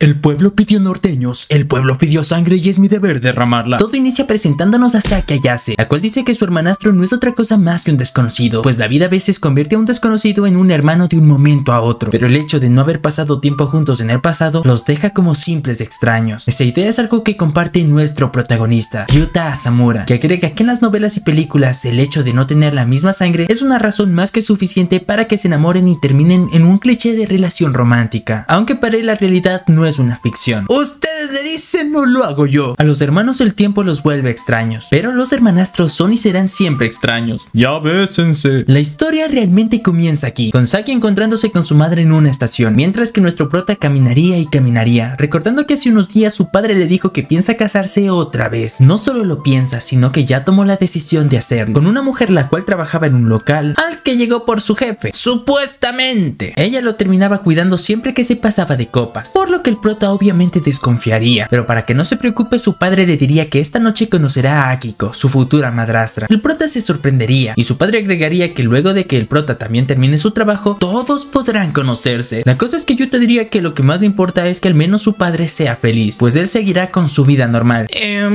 El pueblo pidió norteños, el pueblo pidió sangre y es mi deber derramarla. Todo inicia presentándonos a Saki Ayase, la cual dice que su hermanastro no es otra cosa más que un desconocido, pues la vida a veces convierte a un desconocido en un hermano de un momento a otro, pero el hecho de no haber pasado tiempo juntos en el pasado los deja como simples extraños. Esa idea es algo que comparte nuestro protagonista, Yuta Asamura, que agrega que en las novelas y películas el hecho de no tener la misma sangre es una razón más que suficiente para que se enamoren y terminen en un cliché de relación romántica, aunque para él la realidad no es una ficción. Ustedes le dicen, no lo hago yo. A los hermanos el tiempo los vuelve extraños, pero los hermanastros son y serán siempre extraños. Ya bésense. La historia realmente comienza aquí, con Saki encontrándose con su madre en una estación, mientras que nuestro prota caminaría y caminaría, recordando que hace unos días su padre le dijo que piensa casarse otra vez. No solo lo piensa, sino que ya tomó la decisión de hacerlo, con una mujer la cual trabajaba en un local al que llegó por su jefe, supuestamente. Ella lo terminaba cuidando siempre que se pasaba de copas, por lo que el prota obviamente desconfiaría, pero para que no se preocupe su padre le diría que esta noche conocerá a Akiko, su futura madrastra. El prota se sorprendería y su padre agregaría que luego de que el prota también termine su trabajo, todos podrán conocerse. La cosa es que Yuta diría que lo que más le importa es que al menos su padre sea feliz, pues él seguirá con su vida normal.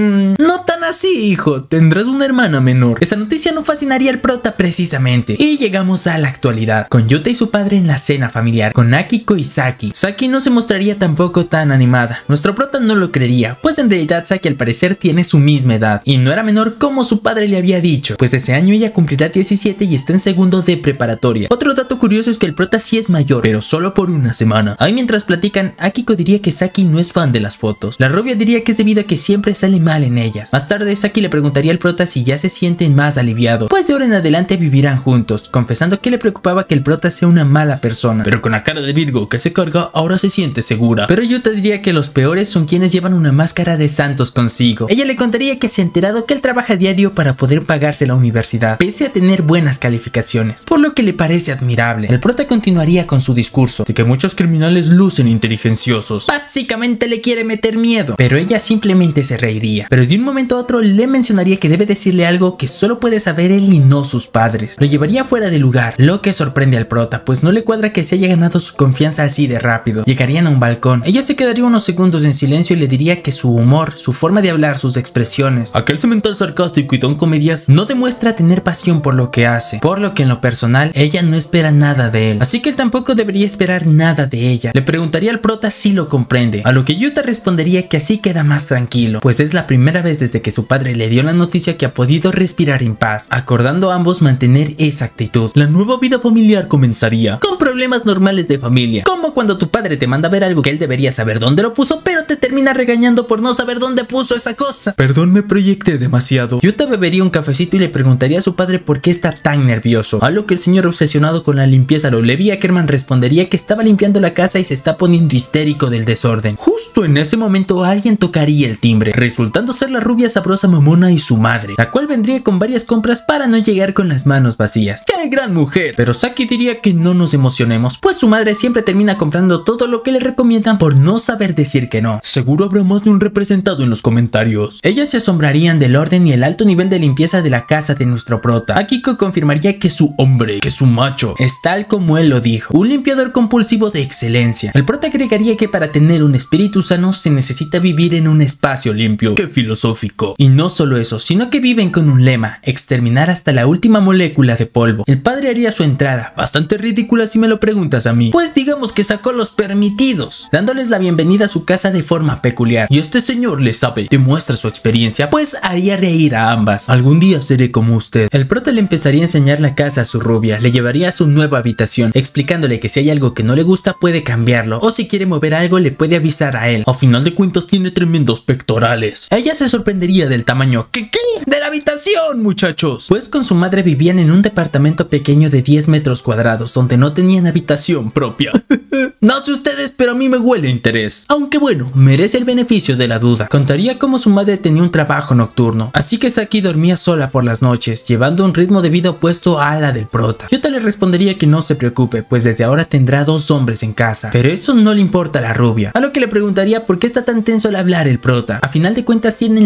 No tan así, hijo, tendrás una hermana menor. Esa noticia no fascinaría al prota precisamente. Y llegamos a la actualidad, con Yuta y su padre en la cena familiar, con Akiko y Saki. Saki no se mostraría tampoco tan animada. Nuestro prota no lo creería, pues en realidad Saki al parecer tiene su misma edad, y no era menor como su padre le había dicho, pues ese año ella cumplirá 17 y está en segundo de preparatoria. Otro dato curioso es que el prota sí es mayor, pero solo por una semana. Ahí mientras platican, Akiko diría que Saki no es fan de las fotos. La rubia diría que es debido a que siempre sale mal en ellas. Más tarde Saki le preguntaría al prota si ya se sienten más aliviado, pues de ahora en adelante vivirán juntos, confesando que le preocupaba que el prota sea una mala persona, pero con la cara de Virgo que se carga ahora se siente segura. Pero Yuta diría que los peores son quienes llevan una máscara de santos consigo. Ella le contaría que se ha enterado que él trabaja diario para poder pagarse la universidad, pese a tener buenas calificaciones, por lo que le parece admirable. El prota continuaría con su discurso de que muchos criminales lucen inteligenciosos. Básicamente le quiere meter miedo, pero ella simplemente se reiría. Pero de un momento a otro le mencionaría que debe decirle algo que solo puede saber él y no sus padres. Lo llevaría fuera de lugar, lo que sorprende al prota, pues no le cuadra que se haya ganado su confianza así de rápido. Llegarían a un balcón. Ella se quedaría unos segundos en silencio y le diría que su humor, su forma de hablar, sus expresiones, aquel semental sarcástico y don comedias, no demuestra tener pasión por lo que hace, por lo que en lo personal ella no espera nada de él, así que él tampoco debería esperar nada de ella. Le preguntaría al prota si lo comprende, a lo que Yuta respondería que así queda más tranquilo, pues es la primera vez desde que su padre le dio la noticia que ha podido respirar en paz, acordando a ambos mantener esa actitud. La nueva vida familiar comenzaría con problemas normales de familia, como cuando tu padre te manda a ver algo que él debería saber dónde lo puso, pero te termina regañando por no saber dónde puso esa cosa. Perdón, me proyecté demasiado. Yuta bebería un cafecito y le preguntaría a su padre por qué está tan nervioso, a lo que el señor obsesionado con la limpieza Levi Ackerman respondería que estaba limpiando la casa y se está poniendo histérico del desorden. Justo en ese momento alguien tocaría el timbre, resultando ser la rubia sabrosa mamona y su madre, la cual vendría con varias compras para no llegar con las manos vacías. ¡Qué gran mujer! Pero Saki diría que no nos emocionemos, pues su madre siempre termina comprando todo lo que le recomiendan por no saber decir que no. Seguro habrá más de un representado en los comentarios. Ellas se asombrarían del orden y el alto nivel de limpieza de la casa de nuestro prota. Akiko confirmaría que su hombre, que su macho, es tal como él lo dijo, un limpiador compulsivo de excelencia. El prota agregaría que para tener un espíritu sano se necesita vivir en un espacio limpio. ¡Qué filosófico! Y no solo eso, sino que viven con un lema: exterminar hasta la última molécula de polvo. El padre haría su entrada, bastante ridícula si me lo preguntas a mí, pues digamos que sacó los permitidos, dándoles la bienvenida a su casa de forma peculiar. Y este señor le sabe, demuestra su experiencia, pues haría reír a ambas. Algún día seré como usted. El prota le empezaría a enseñar la casa a su rubia, le llevaría a su nueva habitación, explicándole que si hay algo que no le gusta puede cambiarlo, o si quiere mover algo le puede avisar a él. A final de cuentas tiene tremendos pectorales. Ella se sorprendería del tamaño ¿qué? De la habitación, muchachos, pues con su madre vivían en un departamento pequeño de 10 metros cuadrados donde no tenían habitación propia. No sé ustedes, pero a mí me huele interés, aunque bueno, merece el beneficio de la duda. Contaría cómo su madre tenía un trabajo nocturno, así que Saki dormía sola por las noches, llevando un ritmo de vida opuesto a la del prota. Yuta le respondería que no se preocupe, pues desde ahora tendrá 2 hombres en casa, pero eso no le importa a la rubia, a lo que le preguntaría por qué está tan tenso al hablar el prota. A final de cuentas tienen la misma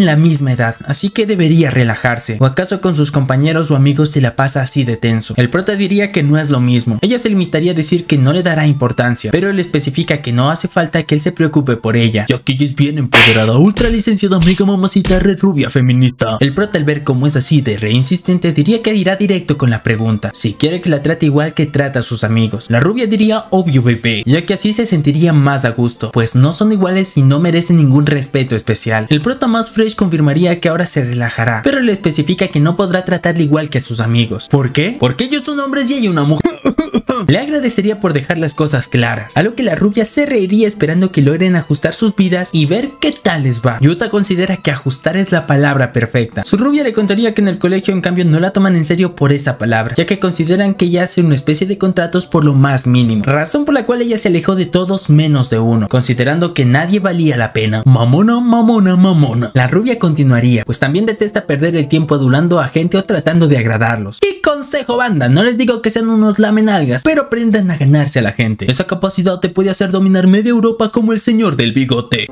misma edad, así que debería relajarse. ¿O acaso con sus compañeros o amigos se la pasa así de tenso? El prota diría que no es lo mismo. Ella se limitaría a decir que no le dará importancia, pero él especifica que no hace falta que él se preocupe por ella, ya que ella es bien empoderada, ultra licenciada, mega mamacita, red rubia, feminista. El prota, al ver cómo es así de re insistente, diría que irá directo con la pregunta, si quiere que la trate igual que trata a sus amigos. La rubia diría obvio bebé, ya que así se sentiría más a gusto, pues no son iguales y no merecen ningún respeto especial. El prota más fresh confirmaría que ahora se relajará, pero le especifica que no podrá tratarle igual que a sus amigos. ¿Por qué? Porque ellos son hombres y ella una mujer. Le agradecería por dejar las cosas claras, a lo que la rubia se reiría esperando que logren ajustar sus vidas y ver qué tal les va. Yuta considera que ajustar es la palabra perfecta. Su rubia le contaría que en el colegio en cambio no la toman en serio por esa palabra, ya que consideran que ella hace una especie de contratos por lo más mínimo, razón por la cual ella se alejó de todos menos de uno, considerando que nadie valía la pena. Mamona, mamona, mamona. La rubia continuaría, pues también detesta perder el tiempo adulando a gente o tratando de agradarlos. Y consejo banda, no les digo que sean unos lamenalgas, pero aprendan a ganarse a la gente. Esa capacidad te puede hacer dominar media Europa como el señor del bigote.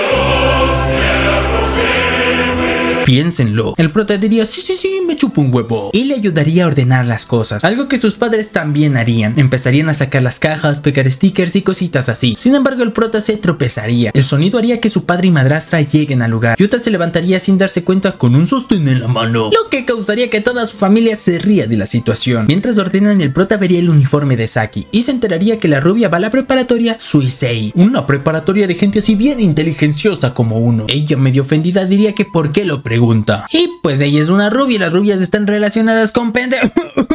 Piénsenlo. El prota diría sí, me chupo un huevo, y le ayudaría a ordenar las cosas, algo que sus padres también harían. Empezarían a sacar las cajas, pegar stickers y cositas así. Sin embargo, el prota se tropezaría. El sonido haría que su padre y madrastra lleguen al lugar. Yuta se levantaría sin darse cuenta con un sostén en la mano, lo que causaría que toda su familia se ría de la situación. Mientras ordenan, el prota vería el uniforme de Saki y se enteraría que la rubia va a la preparatoria Suisei, una preparatoria de gente así bien inteligenciosa como uno. Ella, medio ofendida, diría que por qué lo pregunta. Y pues ella es una rubia y las rubias están relacionadas con pendejos.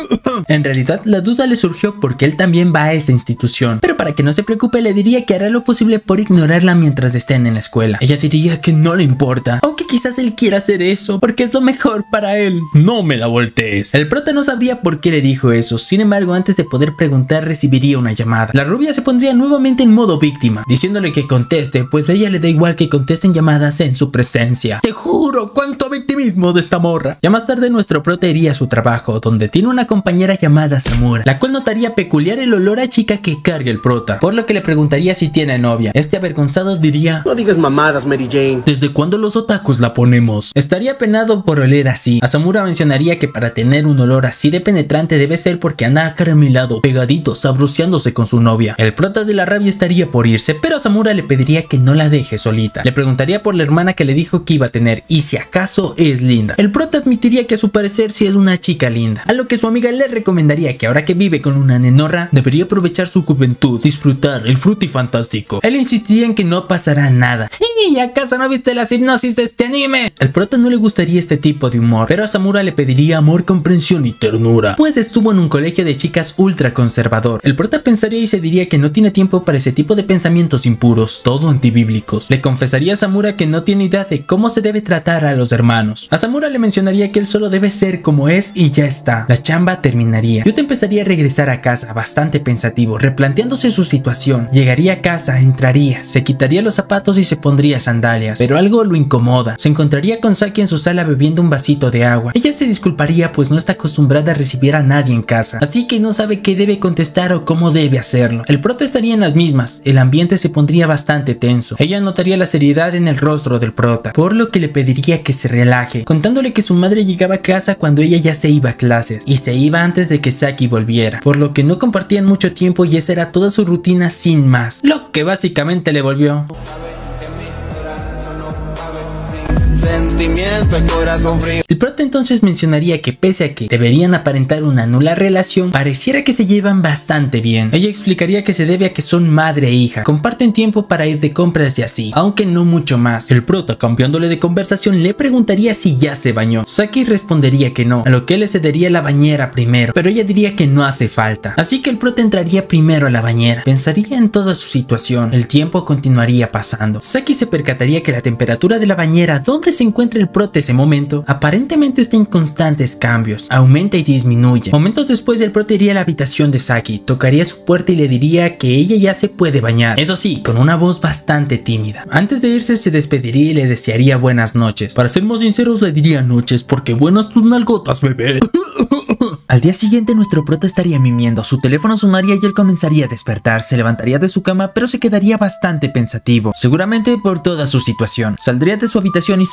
En realidad, la duda le surgió porque él también va a esa institución, pero para que no se preocupe le diría que hará lo posible por ignorarla mientras estén en la escuela. Ella diría que no le importa, aunque quizás él quiera hacer eso porque es lo mejor para él. No me la voltees. El prota no sabría por qué le dijo eso, sin embargo antes de poder preguntar recibiría una llamada. La rubia se pondría nuevamente en modo víctima, diciéndole que conteste, pues a ella le da igual que contesten llamadas en su presencia. Te juro, cuánto victimismo de esta morra. Ya más tarde nuestro prota iría a su trabajo, donde tiene una compañera llamada Samura, la cual notaría peculiar el olor a chica que carga el prota, por lo que le preguntaría si tiene novia. Este avergonzado diría: no digas mamadas, Mary Jane. ¿Desde cuándo los otakus la ponemos? Estaría penado por oler así. A Samura mencionaría que para tener un olor así de penetrante debe ser porque anda acaramelado, pegadito, sabroseándose con su novia. El prota de la rabia estaría por irse, pero a Samura le pediría que no la deje solita. Le preguntaría por la hermana que le dijo que iba a tener y si acaso es linda. El prota admitiría que a su parecer sí es una chica linda, a lo que su amiga le recomendaría que ahora que vive con una nenorra debería aprovechar su juventud, disfrutar el frutifantástico. Él insistiría en que no pasará nada. ¿Y acaso no viste las hipnosis de este anime? Al prota no le gustaría este tipo de humor, pero a Samura le pediría amor, comprensión y ternura, pues estuvo en un colegio de chicas ultra conservador. El prota pensaría y se diría que no tiene tiempo para ese tipo de pensamientos impuros, todo antibíblicos. Le confesaría a Samura que no tiene idea de cómo se debe tratar a los hermanos. A Samura le mencionaría que él solo debe ser como es y ya está. La chamba terminaría. Yuta empezaría a regresar a casa bastante pensativo, replanteándose su situación. Llegaría a casa, entraría, se quitaría los zapatos y se pondría sandalias, pero algo lo incomoda. Se encontraría con Saki en su sala bebiendo un vasito de agua. Ella se disculparía pues no está acostumbrada a recibir a nadie en casa, así que no sabe qué debe contestar o cómo debe hacerlo. El prota estaría en las mismas, el ambiente se pondría bastante tenso. Ella notaría la seriedad en el rostro del prota, por lo que le pediría que se relaje, contándole que su madre llegaba a casa cuando ella ya se iba a clases y se iba antes de que Saki volviera, por lo que no compartían mucho tiempo y esa era toda su rutina sin más, lo que básicamente le volvió sentimiento, el corazón frío. El prota entonces mencionaría que pese a que deberían aparentar una nula relación, pareciera que se llevan bastante bien. Ella explicaría que se debe a que son madre e hija, comparten tiempo para ir de compras y así, aunque no mucho más. El prota, cambiándole de conversación, le preguntaría si ya se bañó. Saki respondería que no, a lo que él le cedería la bañera primero, pero ella diría que no hace falta. Así que el prota entraría primero a la bañera, pensaría en toda su situación, el tiempo continuaría pasando. Saki se percataría que la temperatura de la bañera donde se encuentra el prota ese momento aparentemente está en constantes cambios, aumenta y disminuye. Momentos después el prota iría a la habitación de Saki, tocaría su puerta y le diría que ella ya se puede bañar, eso sí, con una voz bastante tímida. Antes de irse se despediría y le desearía buenas noches. Para ser más sinceros le diría noches porque buenas tus nalgotas, bebé. Al día siguiente nuestro prota estaría mimiendo, su teléfono sonaría y él comenzaría a despertar, se levantaría de su cama pero se quedaría bastante pensativo, seguramente por toda su situación. Saldría de su habitación y Saki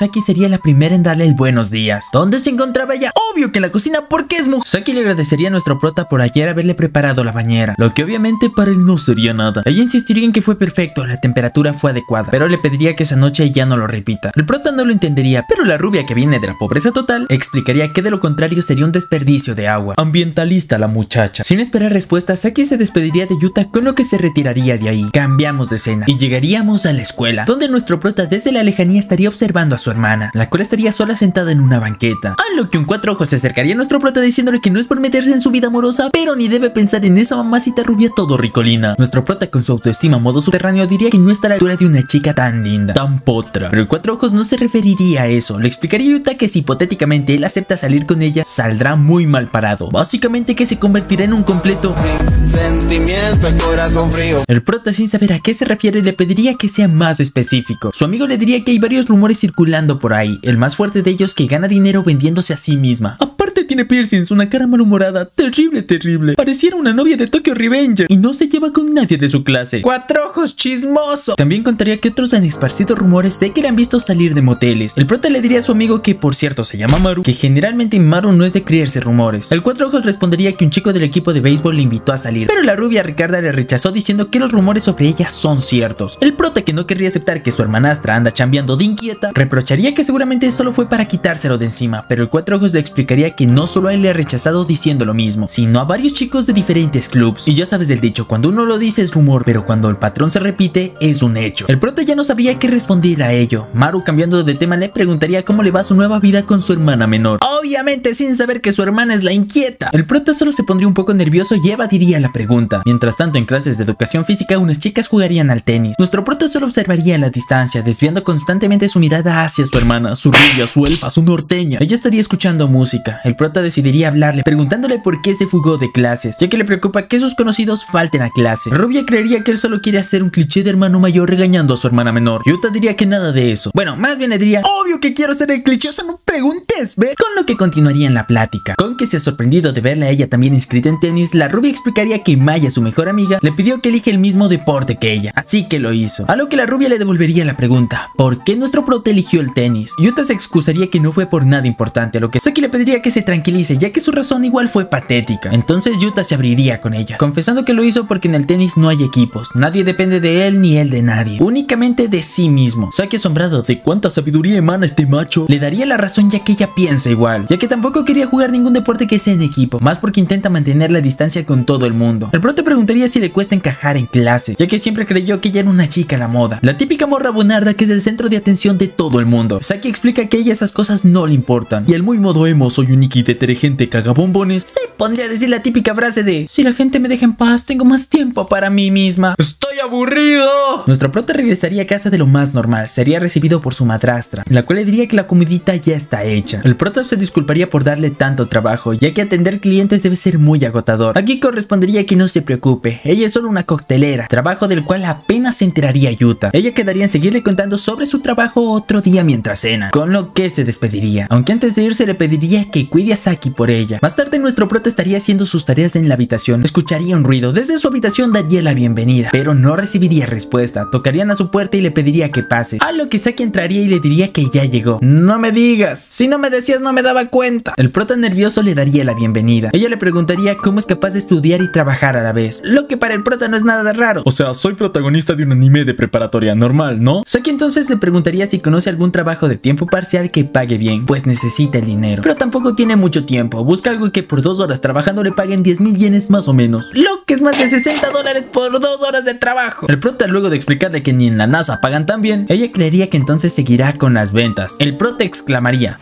Saki sería la primera en darle el buenos días. ¿Dónde se encontraba ella? Obvio que en la cocina, porque es mujer. Saki le agradecería a nuestro prota por ayer haberle preparado la bañera, lo que obviamente para él no sería nada. Ella insistiría en que fue perfecto, la temperatura fue adecuada, pero le pediría que esa noche ya no lo repita. El prota no lo entendería, pero la rubia, que viene de la pobreza total, explicaría que de lo contrario sería un desperdicio de agua. Ambientalista la muchacha. Sin esperar respuesta, Saki se despediría de Yuta, con lo que se retiraría de ahí. Cambiamos de escena y llegaríamos a la escuela, donde nuestro prota desde la lejanía estaría observando a su hermana, la cual estaría sola sentada en una banqueta. A lo que un cuatro ojos se acercaría a nuestro prota diciéndole que no es por meterse en su vida amorosa, pero ni debe pensar en esa mamacita rubia todo ricolina. Nuestro prota, con su autoestima modo subterráneo, diría que no está a la altura de una chica tan linda, tan potra. Pero el cuatro ojos no se referiría a eso. Le explicaría a Yuta que si hipotéticamente él acepta salir con ella, saldrá muy mal parado. Básicamente que se convertirá en un completo sentimiento, el corazón frío. El prota, sin saber a qué se refiere, le pediría que sea más específico. Su amigo le diría que hay varios rumores circulando por ahí, el más fuerte de ellos que gana dinero vendiéndose a sí misma. Aparte tiene piercings, una cara malhumorada, terrible, terrible. Pareciera una novia de Tokyo Revenger y no se lleva con nadie de su clase. Cuatro ojos chismoso. También contaría que otros han esparcido rumores de que le han visto salir de moteles. El prota le diría a su amigo, que por cierto se llama Maru, que generalmente Maru no es de creerse rumores. El cuatro ojos respondería que un chico del equipo de béisbol le invitó a salir, pero la rubia Ricarda le rechazó diciendo que los rumores sobre ella son ciertos. El prota, que no querría aceptar que su hermanastra anda chambeando de inquieta, reprocharía que seguramente solo fue para quitárselo de encima, pero el cuatro ojos le explicaría que no solo a él le ha rechazado diciendo lo mismo, sino a varios chicos de diferentes clubs. Y ya sabes del dicho, cuando uno lo dice es rumor, pero cuando el patrón se repite es un hecho. El prota ya no sabría qué responder a ello. Maru, cambiando de tema, le preguntaría cómo le va su nueva vida con su hermana menor, obviamente sin saber que su hermana es la inquieta. El prota solo se pondría un poco nervioso y evadiría la pregunta. Mientras tanto, en clases de educación física, unas chicas jugarían al tenis. Nuestro prota solo observaría a la distancia, desviando constantemente su mirada hacia su hermana, su rubia, su elfa, su norteña. Ella estaría escuchando música. El prota decidiría hablarle, preguntándole por qué se fugó de clases, ya que le preocupa que sus conocidos falten a clase. Rubia creería que él solo quiere hacer un cliché de hermano mayor regañando a su hermana menor. Yuta diría que nada de eso. Bueno, más bien le diría, obvio que quiero hacer el cliché, o sea, no preguntes, ¿ve? Con lo que continuaría en la plática. Con que se ha sorprendido de verla a ella también inscrita en tenis, la rubia explicaría que Maya, su mejor amiga, le pidió que elige el mismo deporte que ella, así que lo hizo. A lo que la rubia le devolvería la pregunta, ¿por qué nuestro prota eligió el tenis? Yuta se excusaría que no fue por nada importante, a lo que Saki le pediría que se tranquilice, ya que su razón igual fue patética. Entonces Yuta se abriría con ella, confesando que lo hizo porque en el tenis no hay equipos, nadie depende de él ni él de nadie, únicamente de sí mismo. Saki, asombrado de cuánta sabiduría emana este macho, le daría la razón, ya que ella piensa igual, ya que tampoco quería jugar ningún deporte que sea en equipo, más porque intenta mantener la distancia con todo el mundo. El prota preguntaría si le cuesta encajar en clase, ya que siempre creyó que ella era una chica a la moda, la típica morra bonarda que es el centro de atención de todo el mundo. Saki explica que a ella esas cosas no le importan, y el muy modo emo, soy un Iki detergente cagabombones, se pondría a decir la típica frase de, si la gente me deja en paz, tengo más tiempo para mí misma. ¡Estoy aburrido! Nuestro prota regresaría a casa de lo más normal, sería recibido por su madrastra, la cual le diría que la comidita ya está hecha. El prota se disculparía por darle tanto trabajo, ya que atender clientes debe ser muy agotador. Aquí correspondería que no se preocupe, ella es solo una coctelera, trabajo del cual apenas se enteraría Yuta. Ella quedaría en seguirle contando sobre su trabajo otro día mientras cena, con lo que se despediría, aunque antes de irse le pediría que cuide a Saki por ella. Más tarde nuestro prota estaría haciendo sus tareas en la habitación, escucharía un ruido, desde su habitación daría la bienvenida, pero no recibiría respuesta. Tocarían a su puerta y le pediría que pase, a lo que Saki entraría y le diría que ya llegó. No me digas, si no me decías no me daba cuenta. El prota nervioso le daría la bienvenida. Ella le preguntaría cómo es capaz de estudiar y trabajar a la vez, lo que para el prota no es nada de raro. O sea, soy protagonista de un anime de preparatoria normal, ¿no? Saki entonces le preguntaría si conoce algún trabajo de tiempo parcial que pague bien, pues necesita el dinero, pero tampoco tiene mucho tiempo. Busca algo que por 2 horas trabajando le paguen 10,000 yenes más o menos, lo que es más de $60 por 2 horas de trabajo. El prota, luego de explicarle que ni en la NASA pagan tan bien, ella creería que entonces seguirá con las ventas. El prota exclamaría,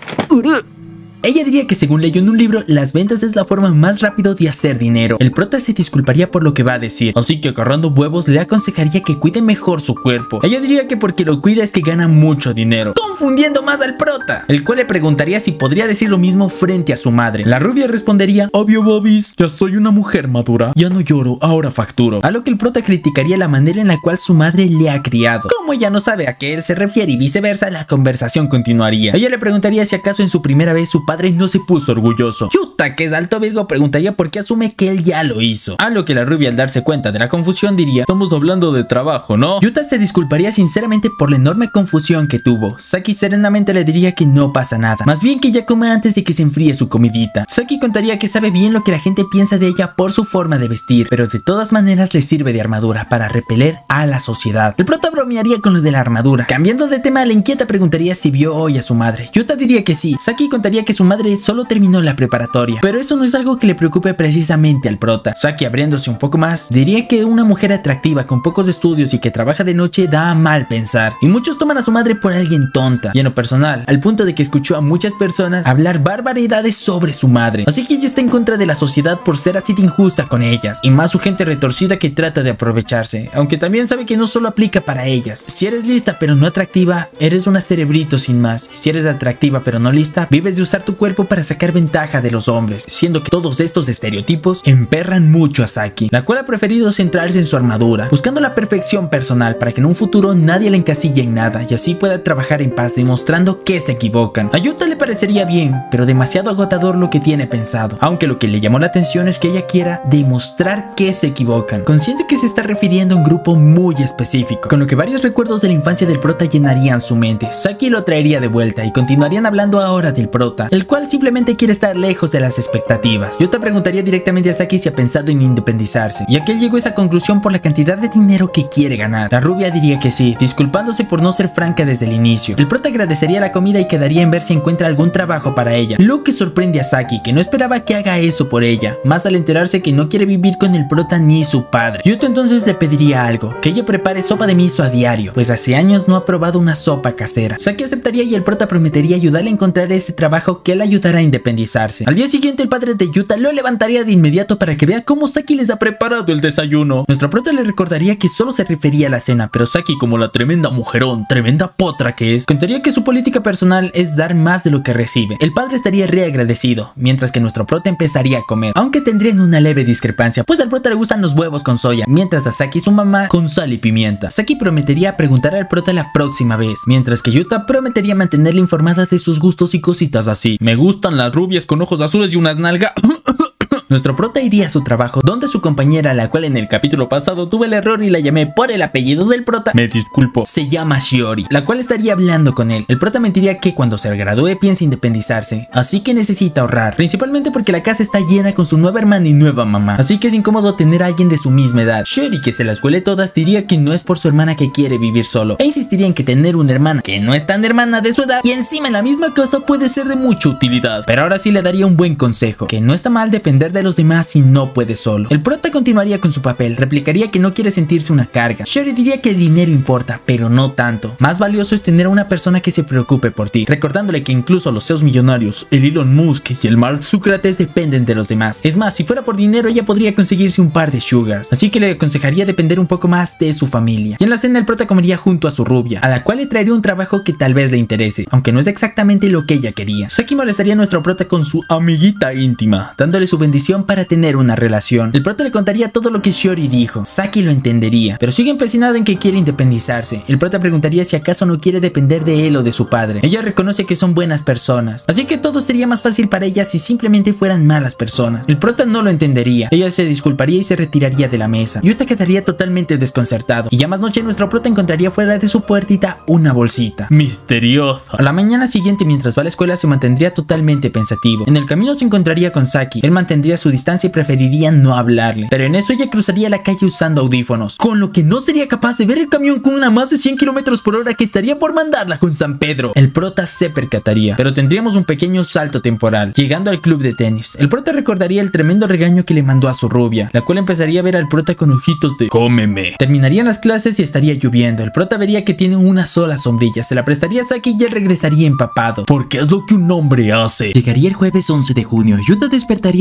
ella diría que según leyó en un libro, las ventas es la forma más rápida de hacer dinero. El prota se disculparía por lo que va a decir, así que agarrando huevos le aconsejaría que cuide mejor su cuerpo. Ella diría que porque lo cuida es que gana mucho dinero, confundiendo más al prota, el cual le preguntaría si podría decir lo mismo frente a su madre. La rubia respondería, obvio bobis, ya soy una mujer madura, ya no lloro, ahora facturo. A lo que el prota criticaría la manera en la cual su madre le ha criado. Como ella no sabe a qué él se refiere y viceversa, la conversación continuaría. Ella le preguntaría si acaso en su primera vez su padre no se puso orgulloso. Yuta, que es alto Virgo, preguntaría por qué asume que él ya lo hizo. A lo que la rubia, al darse cuenta de la confusión, diría: estamos hablando de trabajo, ¿no? Yuta se disculparía sinceramente por la enorme confusión que tuvo. Saki serenamente le diría que no pasa nada, más bien que ya coma antes de que se enfríe su comidita. Saki contaría que sabe bien lo que la gente piensa de ella por su forma de vestir, pero de todas maneras le sirve de armadura para repeler a la sociedad. El prota bromearía con lo de la armadura. Cambiando de tema, la inquieta preguntaría si vio hoy a su madre. Yuta diría que sí. Saki contaría que su madre solo terminó la preparatoria, pero eso no es algo que le preocupe precisamente al prota. Saki, abriéndose un poco más, diría que una mujer atractiva con pocos estudios y que trabaja de noche da a mal pensar, y muchos toman a su madre por alguien tonta, y en lo personal, al punto de que escuchó a muchas personas hablar barbaridades sobre su madre. Así que ella está en contra de la sociedad por ser así de injusta con ellas, y más su gente retorcida que trata de aprovecharse, aunque también sabe que no solo aplica para ellas. Si eres lista pero no atractiva, eres una cerebrito sin más. Si eres atractiva pero no lista, vives de usar tu cuerpo para sacar ventaja de los hombres, siendo que todos estos estereotipos emperran mucho a Saki, la cual ha preferido centrarse en su armadura, buscando la perfección personal para que en un futuro nadie la encasille en nada y así pueda trabajar en paz, demostrando que se equivocan. A Yuta le parecería bien, pero demasiado agotador lo que tiene pensado, aunque lo que le llamó la atención es que ella quiera demostrar que se equivocan, consciente que se está refiriendo a un grupo muy específico, con lo que varios recuerdos de la infancia del prota llenarían su mente. Saki lo traería de vuelta y continuarían hablando ahora del prota, el cual simplemente quiere estar lejos de las expectativas. Yuta preguntaría directamente a Saki si ha pensado en independizarse, y aquel llegó a esa conclusión por la cantidad de dinero que quiere ganar. La rubia diría que sí, disculpándose por no ser franca desde el inicio. El prota agradecería la comida y quedaría en ver si encuentra algún trabajo para ella, lo que sorprende a Saki, que no esperaba que haga eso por ella, más al enterarse que no quiere vivir con el prota ni su padre. Yuta entonces le pediría algo, que ella prepare sopa de miso a diario, pues hace años no ha probado una sopa casera. Saki aceptaría y el prota prometería ayudarle a encontrar ese trabajo que le ayudará a independizarse. Al día siguiente, el padre de Yuta lo levantaría de inmediato para que vea cómo Saki les ha preparado el desayuno. Nuestro prota le recordaría que solo se refería a la cena, pero Saki, como la tremenda mujerón, tremenda potra que es, contaría que su política personal es dar más de lo que recibe. El padre estaría reagradecido, mientras que nuestro prota empezaría a comer, aunque tendrían una leve discrepancia, pues al prota le gustan los huevos con soya, mientras a Saki su mamá con sal y pimienta. Saki prometería preguntar al prota la próxima vez, mientras que Yuta prometería mantenerle informada de sus gustos y cositas así. Me gustan las rubias con ojos azules y unas nalgas. Nuestro prota iría a su trabajo, donde su compañera, la cual en el capítulo pasado tuve el error y la llamé por el apellido del prota, me disculpo, se llama Shiori, la cual estaría hablando con él. El prota mentiría que cuando se gradúe piensa independizarse, así que necesita ahorrar, principalmente porque la casa está llena con su nueva hermana y nueva mamá, así que es incómodo tener a alguien de su misma edad. Shiori, que se las huele todas, diría que no es por su hermana que quiere vivir solo, e insistiría en que tener una hermana que no es tan hermana de su edad y encima en la misma casa puede ser de mucha utilidad. Pero ahora sí le daría un buen consejo, que no está mal depender de los demás si no puede solo. El prota continuaría con su papel, replicaría que no quiere sentirse una carga. Shiori diría que el dinero importa, pero no tanto. Más valioso es tener a una persona que se preocupe por ti, recordándole que incluso los CEOs millonarios, el Elon Musk y el Mark Zuckerberg dependen de los demás. Es más, si fuera por dinero ella podría conseguirse un par de sugars, así que le aconsejaría depender un poco más de su familia. Y en la cena el prota comería junto a su rubia, a la cual le traería un trabajo que tal vez le interese, aunque no es exactamente lo que ella quería. Saki molestaría a nuestro prota con su amiguita íntima, dándole su bendición para tener una relación. El prota le contaría todo lo que Shiori dijo. Saki lo entendería, pero sigue empecinado en que quiere independizarse. El prota preguntaría si acaso no quiere depender de él o de su padre. Ella reconoce que son buenas personas, así que todo sería más fácil para ella si simplemente fueran malas personas. El prota no lo entendería. Ella se disculparía y se retiraría de la mesa. Yuta quedaría totalmente desconcertado, y ya más noche nuestro prota encontraría fuera de su puertita una bolsita misteriosa. A la mañana siguiente, mientras va a la escuela, se mantendría totalmente pensativo. En el camino se encontraría con Saki. Él mantendría su distancia y preferiría no hablarle, pero en eso ella cruzaría la calle usando audífonos, con lo que no sería capaz de ver el camión con una más de 100 km/h que estaría por mandarla con San Pedro. El prota se percataría, pero tendríamos un pequeño salto temporal. Llegando al club de tenis, el prota recordaría el tremendo regaño que le mandó a su rubia, la cual empezaría a ver al prota con ojitos de cómeme. Terminarían las clases y estaría lloviendo. El prota vería que tiene una sola sombrilla, se la prestaría a Saki y él regresaría empapado, porque es lo que un hombre hace. Llegaría el jueves 11 de junio. Yuta despertaría recordando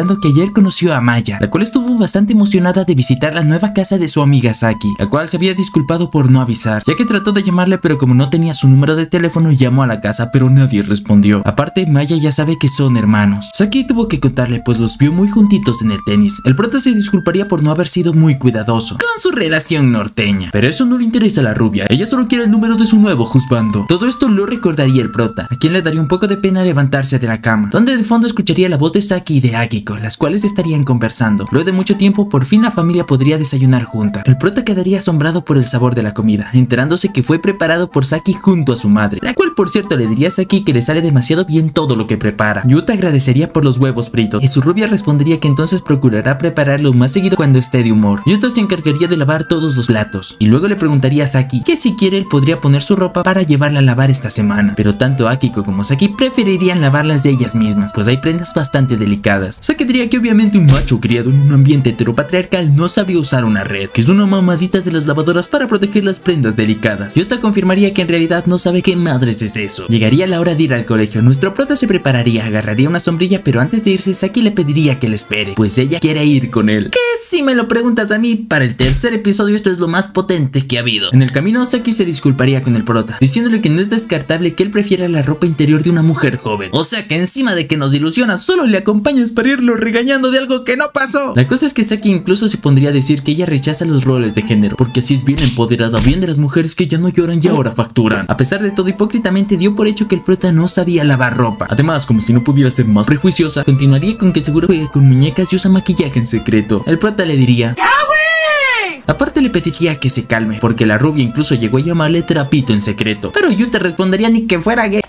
recordando que ayer conoció a Maya, la cual estuvo bastante emocionada de visitar la nueva casa de su amiga Saki, la cual se había disculpado por no avisar, ya que trató de llamarle pero como no tenía su número de teléfono llamó a la casa pero nadie respondió. Aparte, Maya ya sabe que son hermanos. Saki tuvo que contarle pues los vio muy juntitos en el tenis. El prota se disculparía por no haber sido muy cuidadoso con su relación norteña, pero eso no le interesa a la rubia, ella solo quiere el número de su nuevo juzgando. Todo esto lo recordaría el prota, a quien le daría un poco de pena levantarse de la cama, donde de fondo escucharía la voz de Saki y de Akiko, las cuales estarían conversando. Luego de mucho tiempo por fin la familia podría desayunar junta. El prota quedaría asombrado por el sabor de la comida, enterándose que fue preparado por Saki junto a su madre, la cual por cierto le diría a Saki que le sale demasiado bien todo lo que prepara. Yuta agradecería por los huevos fritos y su rubia respondería que entonces procurará prepararlo más seguido cuando esté de humor. Yuta se encargaría de lavar todos los platos y luego le preguntaría a Saki que si quiere él podría poner su ropa para llevarla a lavar esta semana, pero tanto Akiko como Saki preferirían lavarlas de ellas mismas, pues hay prendas bastante delicadas. Saki diría que obviamente un macho criado en un ambiente heteropatriarcal no sabía usar una red, que es una mamadita de las lavadoras para proteger las prendas delicadas. Yuta confirmaría que en realidad no sabe qué madres es eso. Llegaría la hora de ir al colegio, nuestro prota se prepararía, agarraría una sombrilla, pero antes de irse Saki le pediría que le espere, pues ella quiere ir con él. Que si me lo preguntas a mí, para el tercer episodio esto es lo más potente que ha habido. En el camino Saki se disculparía con el prota, diciéndole que no es descartable que él prefiera la ropa interior de una mujer joven. O sea que encima de que nos ilusiona, solo le acompañas para irlo regañando de algo que no pasó. La cosa es que Saki incluso se pondría a decir que ella rechaza los roles de género, porque así es bien empoderada, bien de las mujeres que ya no lloran y ahora facturan. A pesar de todo, hipócritamente dio por hecho que el prota no sabía lavar ropa. Además, como si no pudiera ser más prejuiciosa, continuaría con que seguro juega con muñecas y usa maquillaje en secreto. El prota le diría: aparte le pediría que se calme, porque la rubia incluso llegó a llamarle trapito en secreto, pero Yuta respondería ni que fuera gay.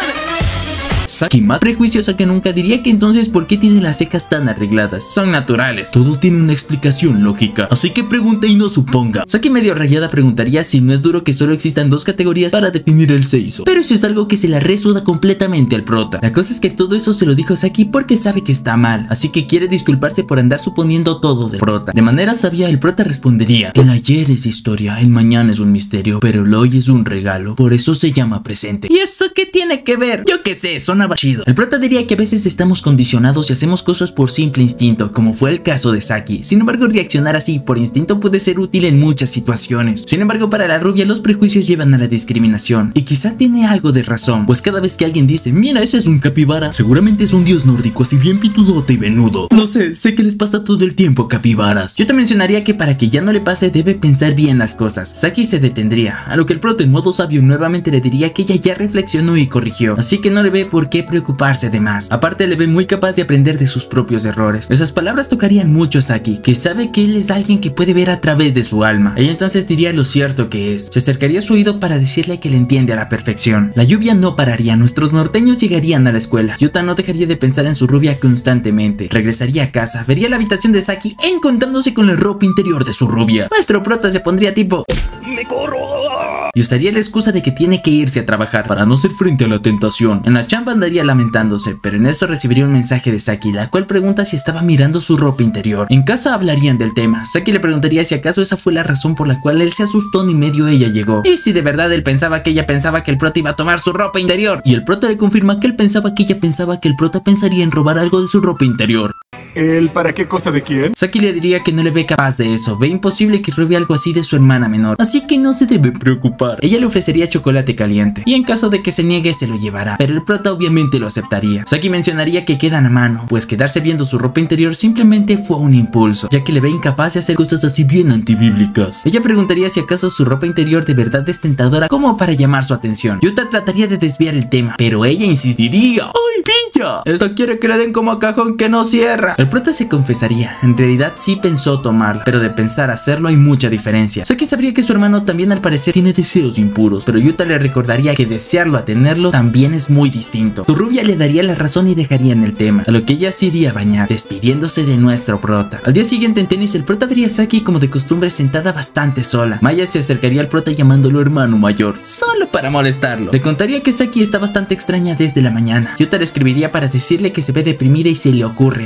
Saki, más prejuiciosa que nunca, diría que entonces ¿por qué tiene las cejas tan arregladas? Son naturales, todo tiene una explicación lógica, así que pregunte y no suponga. Saki medio rayada preguntaría si no es duro que solo existan dos categorías para definir el seizo, pero eso es algo que se la resuda completamente al prota. La cosa es que todo eso se lo dijo Saki porque sabe que está mal, así que quiere disculparse por andar suponiendo todo del prota. De manera sabia el prota respondería: el ayer es historia, el mañana es un misterio, pero el hoy es un regalo, por eso se llama presente. ¿Y eso qué tiene que ver? Yo qué sé, sonaba chido. El prota diría que a veces estamos condicionados y hacemos cosas por simple instinto, como fue el caso de Saki. Sin embargo, reaccionar así por instinto puede ser útil en muchas situaciones. Sin embargo, para la rubia los prejuicios llevan a la discriminación, y quizá tiene algo de razón, pues cada vez que alguien dice: mira, ese es un capibara, seguramente es un dios nórdico así bien pitudote y venudo. Lo sé que les pasa todo el tiempo, capibaras. Yo te mencionaría que para que ya no le pase debe pensar bien las cosas. Saki se detendría, a lo que el prota en modo sabio nuevamente le diría que ella ya reflexionó y corrigió, así que no le ve por qué preocuparse de más. Aparte le ve muy capaz de aprender de sus propios errores. Esas palabras tocarían mucho a Saki, que sabe que él es alguien que puede ver a través de su alma. Ella entonces diría lo cierto que es. Se acercaría a su oído para decirle que le entiende a la perfección. La lluvia no pararía, nuestros norteños llegarían a la escuela. Yuta no dejaría de pensar en su rubia constantemente. Regresaría a casa, vería la habitación de Saki encontrándose con la ropa interior de su rubia. Nuestro prota se pondría tipo: ¡me corro! Y usaría la excusa de que tiene que irse a trabajar para no ser frente a la tentación. En la chamba andaría lamentándose, pero en eso recibiría un mensaje de Saki, la cual pregunta si estaba mirando su ropa interior. En casa hablarían del tema. Saki le preguntaría si acaso esa fue la razón por la cual él se asustó ni medio ella llegó, y si de verdad él pensaba que ella pensaba que el prota iba a tomar su ropa interior. Y el prota le confirma que él pensaba que ella pensaba que el prota pensaría en robar algo de su ropa interior. ¿El para qué cosa de quién? Saki le diría que no le ve capaz de eso, ve imposible que robe algo así de su hermana menor, así que no se debe preocupar. Ella le ofrecería chocolate caliente, y en caso de que se niegue se lo llevará, pero el prota obviamente lo aceptaría. Saki mencionaría que quedan a mano, pues quedarse viendo su ropa interior simplemente fue un impulso, ya que le ve incapaz de hacer cosas así bien antibíblicas. Ella preguntaría si acaso su ropa interior de verdad es tentadora como para llamar su atención. Yuta trataría de desviar el tema, pero ella insistiría: ¡ay, pilla! Esta quiere que le den como a cajón que no cierra. El prota se confesaría, en realidad sí pensó tomarla, pero de pensar hacerlo hay mucha diferencia. Saki sabría que su hermano también al parecer tiene deseos impuros, pero Yuta le recordaría que desearlo a tenerlo también es muy distinto. Su rubia le daría la razón y dejarían el tema, a lo que ella se iría a bañar, despidiéndose de nuestro prota. Al día siguiente en tenis, el prota vería a Saki como de costumbre sentada bastante sola. Maya se acercaría al prota llamándolo hermano mayor, solo para molestarlo. Le contaría que Saki está bastante extraña desde la mañana. Yuta le escribiría para decirle que se ve deprimida y se le ocurre algo. Luego de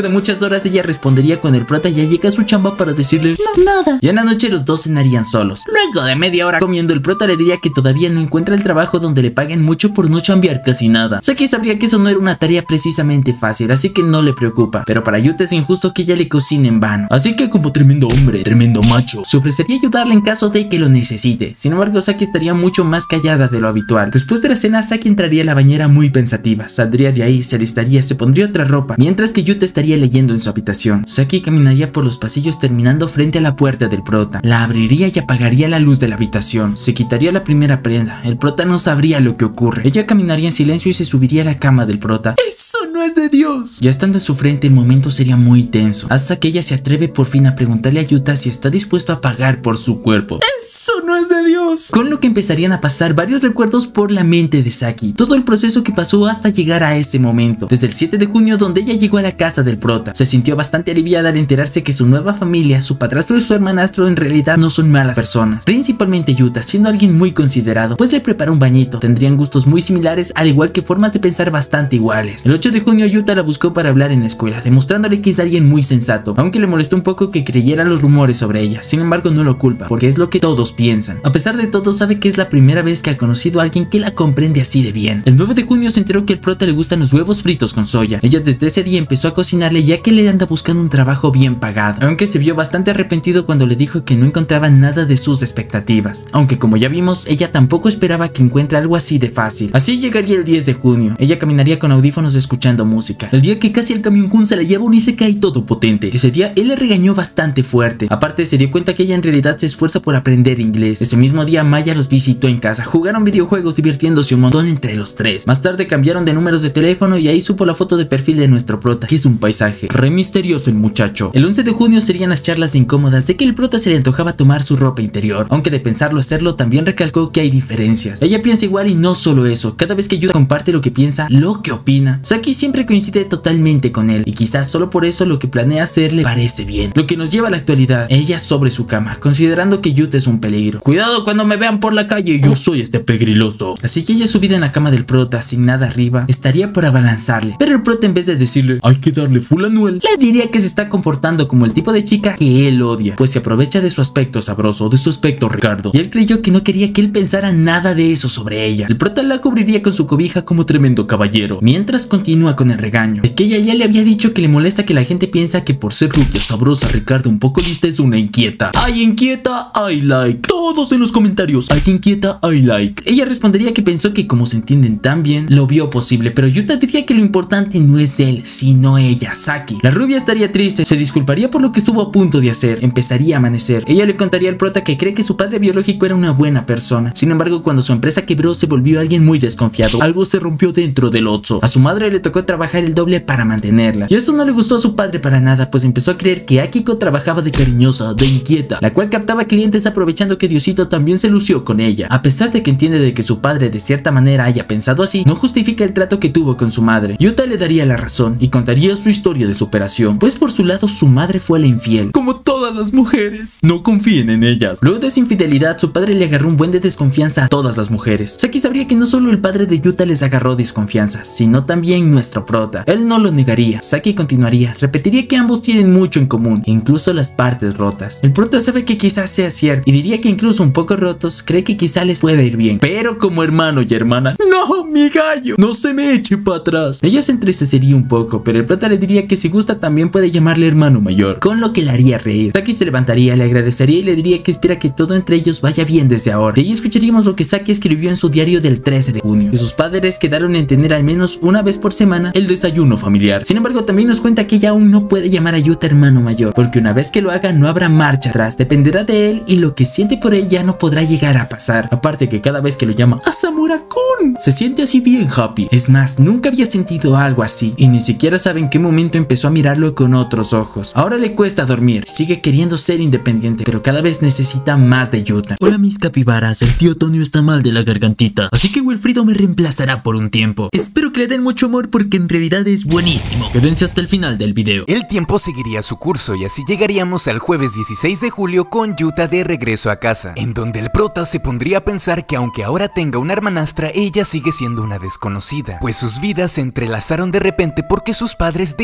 de muchas horas ella respondería cuando el prota ya llega a su chamba para decirle no, nada. Y en la noche los dos cenarían solos. Luego de media hora comiendo, el prota le diría que todavía no encuentra el trabajo donde le paguen mucho por no chambear casi nada. Saki sabría que eso no era una tarea precisamente fácil, así que no le preocupa, pero para Yuta es injusto que ella le cocine en vano. Así que como tremendo hombre, tremendo macho, se ofrecería ayudarle en caso de que lo necesite. Sin embargo, Saki estaría mucho más callada de lo habitual. Después de la cena, Saki entraría a la bañera muy pensativa, saldría de ahí, se alistaría, se pondría otra ropa, mientras que Yuta estaría leyendo en su habitación. Saki caminaría por los pasillos terminando frente a la puerta del prota, la abriría y apagaría la luz de la habitación, se quitaría la primera prenda, el prota no sabría lo que ocurre, ella caminaría en silencio y se subiría a la cama del prota. ¡Eso no es de Dios! Ya estando en su frente, el momento sería muy tenso, hasta que ella se atreve por fin a preguntarle a Yuta si está dispuesto a pagar por su cuerpo. ¡Eso no es de Dios! Con lo que empezarían a pasar varios recuerdos por la mente de Saki, todo el proceso que pasó hasta llegar a ese momento, desde el 7 de junio donde ella llegó a la casa del prota. Se sintió bastante aliviada al enterarse que su nueva familia, su padrastro y su hermanastro en realidad no son malas personas, principalmente Yuta, siendo alguien muy considerado, pues le prepara un bañito, tendrían gustos muy similares al igual que formas de pensar bastante iguales. El 8 de junio Yuta la buscó para hablar en la escuela, demostrándole que es alguien muy sensato, aunque le molestó un poco que creyera los rumores sobre ella. Sin embargo, no lo culpa, porque es lo que todos piensan. A pesar de todo, sabe que es la primera vez que ha conocido a alguien que la comprende así de bien. El 9 de junio se enteró que el prota le gustan los huevos fritos con soya. Ella desde ese día empezó a cocinarle, ya que le anda buscando un trabajo bien pagado, aunque se vio bastante arrepentido cuando le dijo que no encontraba nada de sus expectativas, aunque como ya vimos, ella tampoco esperaba que encuentre algo así de fácil. Así llegaría el 10 de junio, ella caminaría con audífonos escuchando música, el día que casi el camión Kun se la lleva un isekai todo potente. Ese día él le regañó bastante fuerte, aparte se dio cuenta que ella en realidad se esfuerza por aprender inglés. Ese mismo día Maya los visitó en casa, jugaron videojuegos divirtiéndose un montón entre los tres. Más tarde cambiaron de números de teléfono y ahí supo la foto de perfil de nuestro prota, que es un paisaje re misterioso el muchacho. El 11 de junio serían las charlas incómodas de que el prota se le antojaba tomar su ropa interior, aunque de pensarlo hacerlo también recalcó que hay diferencias. Ella piensa igual y no solo eso, cada vez que Yuta comparte lo que piensa, lo que opina, Saki siempre coincide totalmente con él y quizás solo por eso lo que planea hacer le parece bien. Lo que nos lleva a la actualidad, ella sobre su cama, considerando que Yuta es un peligro. Cuidado cuando me vean por la calle, yo soy este pegriloso. Así que ella subida en la cama del prota sin nada arriba, estaría por abalanzarle, pero el prota en vez de decirle hay que darle full a Noel, le diría que se está comportando como el tipo de chica que él odia, pues se aprovecha de su aspecto sabroso, de su aspecto Ricardo, y él creyó que no quería que él pensara nada de eso sobre ella. El prota la cubriría con su cobija como tremendo caballero, mientras continúa con el regaño de que ella ya le había dicho que le molesta que la gente piensa que por ser rubia, sabrosa, Ricardo un poco lista es una inquieta. Ay, inquieta, I like. Todos en los comentarios, ay, inquieta, I like. Ella respondería que pensó que como se entienden tan bien, lo vio posible, pero Yuta diría que lo importante no es él, sino ella, Saki. La rubia estaría triste, se disculparía por lo que estuvo a punto de hacer, empezaría a amanecer. Ella le contaría al prota que cree que su padre biológico era una buena persona. Sin embargo, cuando su empresa quebró, se volvió alguien muy desconfiado. Algo se rompió dentro del Otso. A su madre le tocó trabajar el doble para mantenerla, y eso no le gustó a su padre para nada, pues empezó a creer que Akiko trabajaba de cariñosa, de inquieta, la cual captaba clientes aprovechando que Diosito también se lució con ella. A pesar de que entiende de que su padre de cierta manera haya pensado así, no justifica el trato que tuvo con su madre. Yuta le daría la razón y contaría su historia de superación, pues por su lado su madre fue la infiel, como todas las mujeres. No confíen en ellas. Luego de esa infidelidad, su padre le agarró un buen de desconfianza a todas las mujeres. Saki sabría que no solo el padre de Yuta les agarró desconfianza, sino también nuestro prota. Él no lo negaría. Saki continuaría, repetiría que ambos tienen mucho en común, incluso las partes rotas. El prota sabe que quizás sea cierto y diría que incluso un poco rotos, cree que quizá les pueda ir bien, pero como hermano y hermana, no, mi gallo, no se me eche para atrás. Ella se entristecería un poco, pero el prota le diría que si gusta también puede llamarle hermano mayor, con lo que le haría reír. Saki se levantaría, le agradecería y le diría que espera que todo entre ellos vaya bien desde ahora. De ahí escucharíamos lo que Saki escribió en su diario del 13 de junio, que sus padres quedaron en tener al menos una vez por semana el desayuno familiar. Sin embargo, también nos cuenta que ella aún no puede llamar a Yuta hermano mayor, porque una vez que lo haga no habrá marcha atrás, dependerá de él y lo que siente por él ya no podrá llegar a pasar. Aparte que cada vez que lo llama Asamura-kun, se siente así bien happy. Es más, nunca había sentido algo así y ni siquiera sabe en qué momento empezó a mirarlo con otros ojos. Ahora le cuesta dormir, sigue queriendo ser independiente, pero cada vez necesita más de Yuta. Hola mis capibaras, el tío Tonio está mal de la gargantita, así que Wilfrido me reemplazará por un tiempo. Espero que le den mucho amor porque en realidad es buenísimo. Quédense hasta el final del video. El tiempo seguiría su curso y así llegaríamos al jueves 16 de julio con Yuta de regreso a casa, en donde el prota se pondría a pensar que aunque ahora tenga una hermanastra, ella sigue siendo una desconocida, pues sus vidas se entrelazaron de repente porque sus padres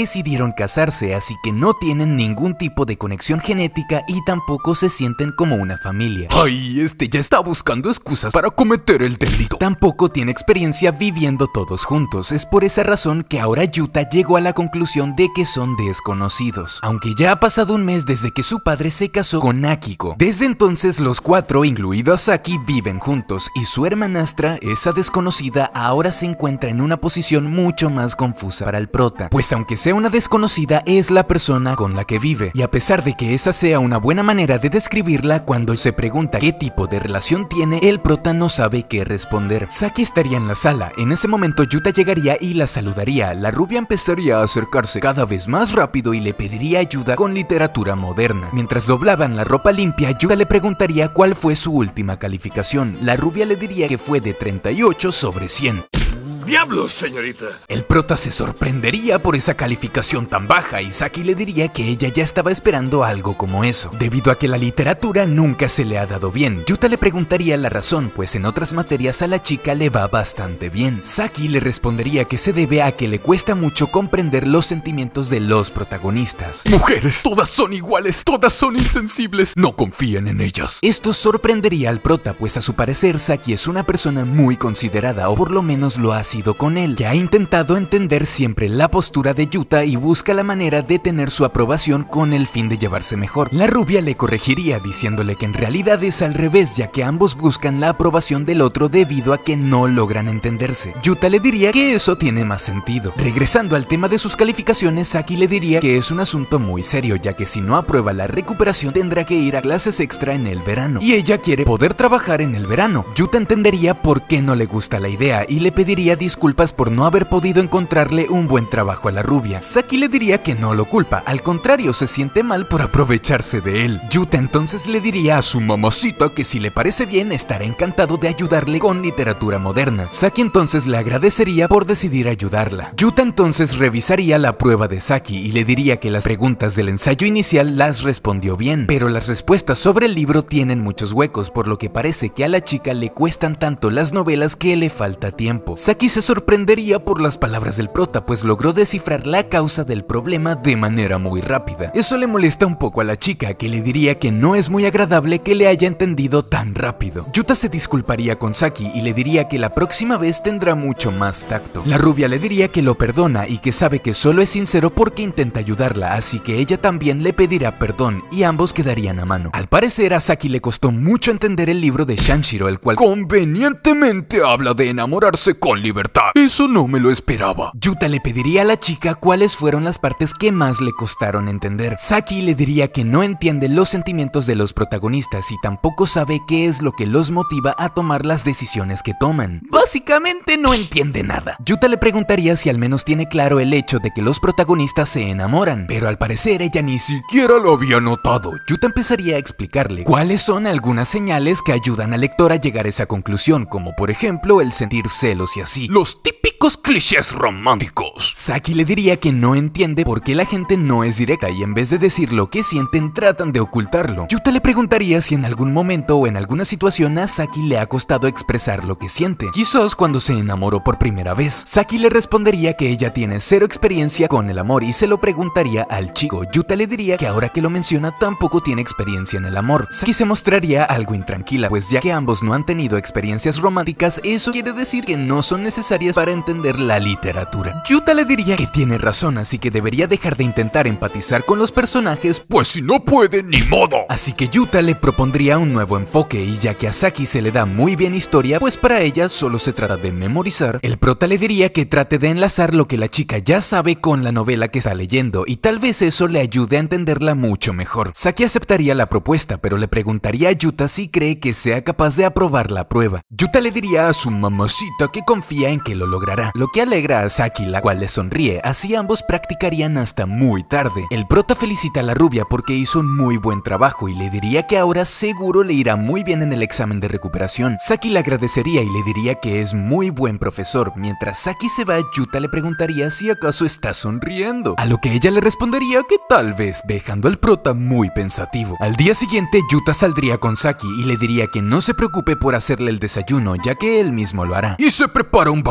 decidieron casarse, así que no tienen ningún tipo de conexión genética y tampoco se sienten como una familia. Ay, ya está buscando excusas para cometer el delito. Tampoco tiene experiencia viviendo todos juntos. Es por esa razón que ahora Yuta llegó a la conclusión de que son desconocidos, aunque ya ha pasado un mes desde que su padre se casó con Akiko. Desde entonces los cuatro, incluido a Saki, viven juntos y su hermanastra, esa desconocida, ahora se encuentra en una posición mucho más confusa para el prota, pues aunque sea una desconocida es la persona con la que vive, y a pesar de que esa sea una buena manera de describirla, cuando se pregunta qué tipo de relación tiene, el prota no sabe qué responder. Saki estaría en la sala, en ese momento Yuta llegaría y la saludaría. La rubia empezaría a acercarse cada vez más rápido y le pediría ayuda con literatura moderna. Mientras doblaban la ropa limpia, Yuta le preguntaría cuál fue su última calificación. La rubia le diría que fue de 38 sobre 100. ¡Diablos, señorita! El prota se sorprendería por esa calificación tan baja y Saki le diría que ella ya estaba esperando algo como eso, debido a que la literatura nunca se le ha dado bien. Yuta le preguntaría la razón, pues en otras materias a la chica le va bastante bien. Saki le respondería que se debe a que le cuesta mucho comprender los sentimientos de los protagonistas. Mujeres, todas son iguales, todas son insensibles, no confíen en ellas. Esto sorprendería al prota, pues a su parecer Saki es una persona muy considerada, o por lo menos lo ha sido con él, que ha intentado entender siempre la postura de Yuta y busca la manera de tener su aprobación con el fin de llevarse mejor. La rubia le corregiría diciéndole que en realidad es al revés, ya que ambos buscan la aprobación del otro debido a que no logran entenderse. Yuta le diría que eso tiene más sentido. Regresando al tema de sus calificaciones, Saki le diría que es un asunto muy serio, ya que si no aprueba la recuperación tendrá que ir a clases extra en el verano, y ella quiere poder trabajar en el verano. Yuta entendería por qué no le gusta la idea y le pediría disculpas por no haber podido encontrarle un buen trabajo a la rubia. Saki le diría que no lo culpa, al contrario, se siente mal por aprovecharse de él. Yuta entonces le diría a su mamacita que si le parece bien estará encantado de ayudarle con literatura moderna. Saki entonces le agradecería por decidir ayudarla. Yuta entonces revisaría la prueba de Saki y le diría que las preguntas del ensayo inicial las respondió bien, pero las respuestas sobre el libro tienen muchos huecos, por lo que parece que a la chica le cuestan tanto las novelas que le falta tiempo. Saki se sorprendería por las palabras del prota, pues logró descifrar la causa del problema de manera muy rápida. Eso le molesta un poco a la chica, que le diría que no es muy agradable que le haya entendido tan rápido. Yuta se disculparía con Saki y le diría que la próxima vez tendrá mucho más tacto. La rubia le diría que lo perdona y que sabe que solo es sincero porque intenta ayudarla, así que ella también le pedirá perdón y ambos quedarían a mano. Al parecer a Saki le costó mucho entender el libro de Shanshiro, el cual convenientemente habla de enamorarse con libertad. Eso no me lo esperaba. Yuta le pediría a la chica cuáles fueron las partes que más le costaron entender. Saki le diría que no entiende los sentimientos de los protagonistas y tampoco sabe qué es lo que los motiva a tomar las decisiones que toman. Básicamente no entiende nada. Yuta le preguntaría si al menos tiene claro el hecho de que los protagonistas se enamoran, pero al parecer ella ni siquiera lo había notado. Yuta empezaría a explicarle cuáles son algunas señales que ayudan al lector a llegar a esa conclusión, como por ejemplo el sentir celos y así. Los típicos clichés románticos. Saki le diría que no entiende por qué la gente no es directa y en vez de decir lo que sienten tratan de ocultarlo. Yuta le preguntaría si en algún momento o en alguna situación a Saki le ha costado expresar lo que siente, quizás cuando se enamoró por primera vez. Saki le respondería que ella tiene cero experiencia con el amor y se lo preguntaría al chico. Yuta le diría que ahora que lo menciona tampoco tiene experiencia en el amor. Saki se mostraría algo intranquila, pues ya que ambos no han tenido experiencias románticas, eso quiere decir que no son necesarias para entender la literatura. Yuta le diría que tiene razón, así que debería dejar de intentar empatizar con los personajes, pues si no puede, ni modo. Así que Yuta le propondría un nuevo enfoque, y ya que a Saki se le da muy bien historia, pues para ella solo se trata de memorizar, el prota le diría que trate de enlazar lo que la chica ya sabe con la novela que está leyendo, y tal vez eso le ayude a entenderla mucho mejor. Saki aceptaría la propuesta, pero le preguntaría a Yuta si cree que sea capaz de aprobar la prueba. Yuta le diría a su mamacita que confía en que lo logrará, lo que alegra a Saki, la cual le sonríe, así ambos practicarían hasta muy tarde. El prota felicita a la rubia porque hizo un muy buen trabajo y le diría que ahora seguro le irá muy bien en el examen de recuperación. Saki le agradecería y le diría que es muy buen profesor. Mientras Saki se va, Yuta le preguntaría si acaso está sonriendo, a lo que ella le respondería que tal vez, dejando al prota muy pensativo. Al día siguiente, Yuta saldría con Saki y le diría que no se preocupe por hacerle el desayuno, ya que él mismo lo hará. Y se prepara un banquete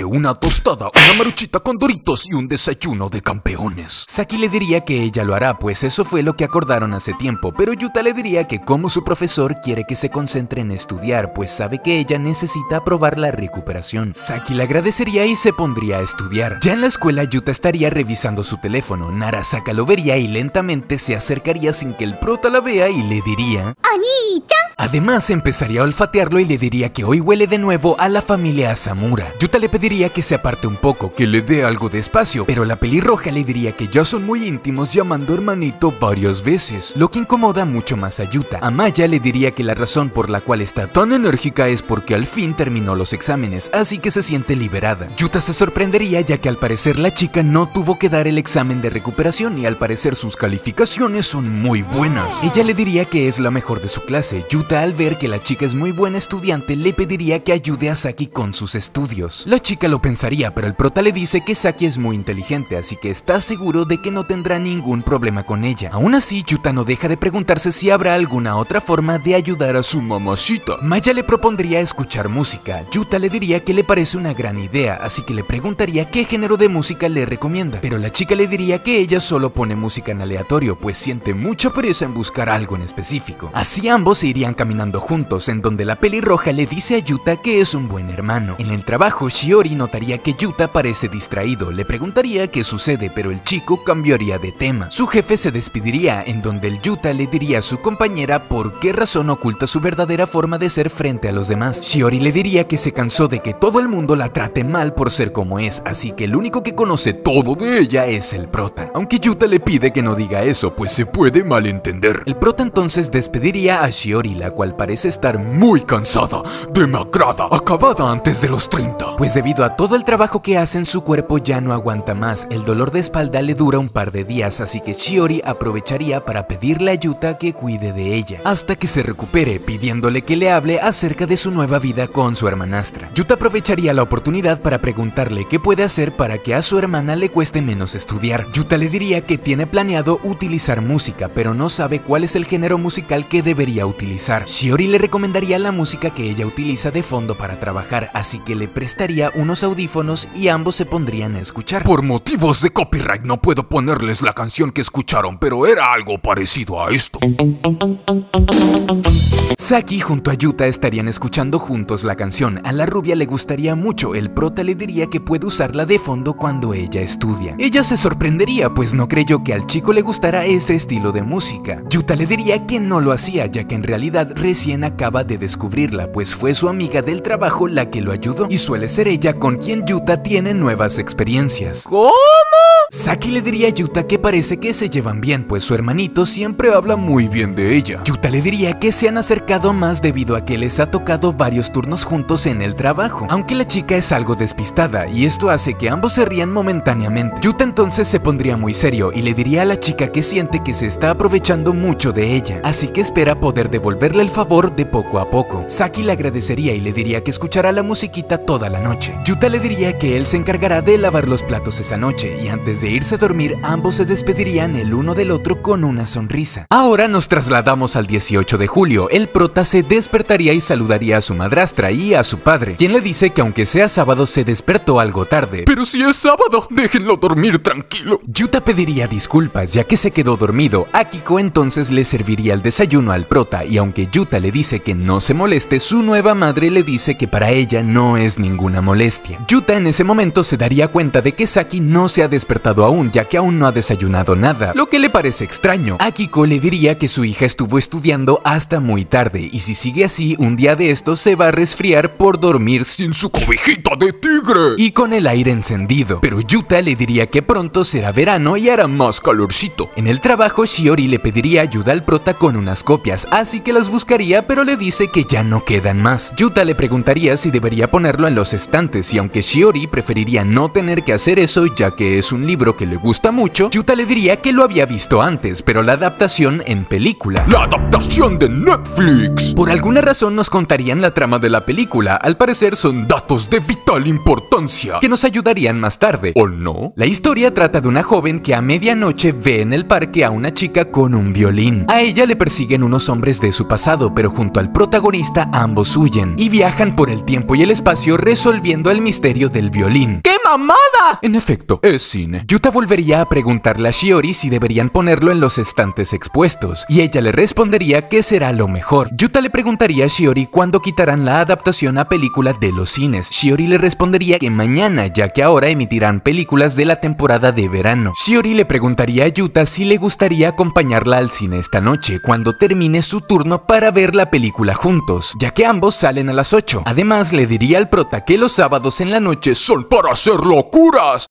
café, una tostada, una maruchita con Doritos y un desayuno de campeones. Saki le diría que ella lo hará, pues eso fue lo que acordaron hace tiempo, pero Yuta le diría que como su profesor quiere que se concentre en estudiar, pues sabe que ella necesita aprobar la recuperación. Saki le agradecería y se pondría a estudiar. Ya en la escuela, Yuta estaría revisando su teléfono. Narasaka lo vería y lentamente se acercaría sin que el prota la vea y le diría "Oni-chan". Además empezaría a olfatearlo y le diría que hoy huele de nuevo a la familia Asamura. Yuta le pediría que se aparte un poco, que le dé algo de espacio, pero la pelirroja le diría que ya son muy íntimos llamando hermanito varias veces, lo que incomoda mucho más a Yuta. A Maya le diría que la razón por la cual está tan enérgica es porque al fin terminó los exámenes, así que se siente liberada. Yuta se sorprendería ya que al parecer la chica no tuvo que dar el examen de recuperación y al parecer sus calificaciones son muy buenas. Ella le diría que es la mejor de su clase. Yuta, al ver que la chica es muy buena estudiante, le pediría que ayude a Saki con sus estudios. La chica lo pensaría, pero el prota le dice que Saki es muy inteligente, así que está seguro de que no tendrá ningún problema con ella. Aún así, Yuta no deja de preguntarse si habrá alguna otra forma de ayudar a su mamacita. Maya le propondría escuchar música. Yuta le diría que le parece una gran idea, así que le preguntaría qué género de música le recomienda, pero la chica le diría que ella solo pone música en aleatorio, pues siente mucha pereza en buscar algo en específico. Así ambos se irían caminando juntos, en donde la pelirroja le dice a Yuta que es un buen hermano. En el trabajo, Shiori notaría que Yuta parece distraído, le preguntaría qué sucede, pero el chico cambiaría de tema. Su jefe se despediría, en donde el Yuta le diría a su compañera por qué razón oculta su verdadera forma de ser frente a los demás. Shiori le diría que se cansó de que todo el mundo la trate mal por ser como es, así que el único que conoce todo de ella es el prota. Aunque Yuta le pide que no diga eso, pues se puede malentender. El prota entonces despediría a Shiori, la cual parece estar muy cansada, demacrada, acabada antes de los 30. Pues debido a todo el trabajo que hace, su cuerpo ya no aguanta más. El dolor de espalda le dura un par de días, así que Shiori aprovecharía para pedirle a Yuta que cuide de ella hasta que se recupere, pidiéndole que le hable acerca de su nueva vida con su hermanastra. Yuta aprovecharía la oportunidad para preguntarle qué puede hacer para que a su hermana le cueste menos estudiar. Yuta le diría que tiene planeado utilizar música, pero no sabe cuál es el género musical que debería utilizar. Shiori le recomendaría la música que ella utiliza de fondo para trabajar, así que le prestaría unos audífonos y ambos se pondrían a escuchar. Por motivos de copyright no puedo ponerles la canción que escucharon, pero era algo parecido a esto. Saki junto a Yuta estarían escuchando juntos la canción. A la rubia le gustaría mucho. El prota le diría que puede usarla de fondo cuando ella estudia. Ella se sorprendería, pues no creyó que al chico le gustara ese estilo de música. Yuta le diría que no lo hacía, ya que en realidad recién acaba de descubrirla, pues fue su amiga del trabajo la que lo ayudó, y suele ser ella con quien Yuta tiene nuevas experiencias. ¿Cómo? Saki le diría a Yuta que parece que se llevan bien, pues su hermanito siempre habla muy bien de ella. Yuta le diría que se han acercado más debido a que les ha tocado varios turnos juntos en el trabajo, aunque la chica es algo despistada y esto hace que ambos se rían momentáneamente. Yuta entonces se pondría muy serio y le diría a la chica que siente que se está aprovechando mucho de ella, así que espera poder devolverle el favor de poco a poco. Saki le agradecería y le diría que escuchará la musiquita toda la noche. Yuta le diría que él se encargará de lavar los platos esa noche y antes de irse a dormir ambos se despedirían el uno del otro con una sonrisa. Ahora nos trasladamos al 18 de julio. El prota se despertaría y saludaría a su madrastra y a su padre, quien le dice que aunque sea sábado se despertó algo tarde. Pero si es sábado, déjenlo dormir tranquilo. Yuta pediría disculpas ya que se quedó dormido. Akiko entonces le serviría el desayuno al prota y aunque Yuta le dice que no se moleste, su nueva madre le dice que para ella no es ninguna molestia. Yuta en ese momento se daría cuenta de que Saki no se ha despertado aún, ya que aún no ha desayunado nada, lo que le parece extraño. Akiko le diría que su hija estuvo estudiando hasta muy tarde y si sigue así, un día de estos se va a resfriar por dormir sin su cobijita de tigre y con el aire encendido. Pero Yuta le diría que pronto será verano y hará más calorcito. En el trabajo, Shiori le pediría ayuda al prota con unas copias, así que las buscaría, pero le dice que ya no quedan más. Yuta le preguntaría si debería ponerlo en los estantes y aunque Shiori preferiría no tener que hacer eso ya que es un libro que le gusta mucho, Yuta le diría que lo había visto antes, pero la adaptación en película. ¡La adaptación de Netflix! Por alguna razón nos contarían la trama de la película. Al parecer son datos de vital importancia que nos ayudarían más tarde, ¿o no? La historia trata de una joven que a medianoche ve en el parque a una chica con un violín. A ella le persiguen unos hombres de su pasado, pero junto al protagonista ambos huyen y viajan por el tiempo y el espacio resolviendo el misterio del violín. ¡Qué mamada! En efecto, es cine. Yuta volvería a preguntarle a Shiori si deberían ponerlo en los estantes expuestos, y ella le respondería que será lo mejor. Yuta le preguntaría a Shiori cuándo quitarán la adaptación a película de los cines. Shiori le respondería que mañana, ya que ahora emitirán películas de la temporada de verano. Shiori le preguntaría a Yuta si le gustaría acompañarla al cine esta noche, cuando termine su turno para ver la película juntos, ya que ambos salen a las 8. Además, le diría al prota que los sábados en la noche son para hacer locuras.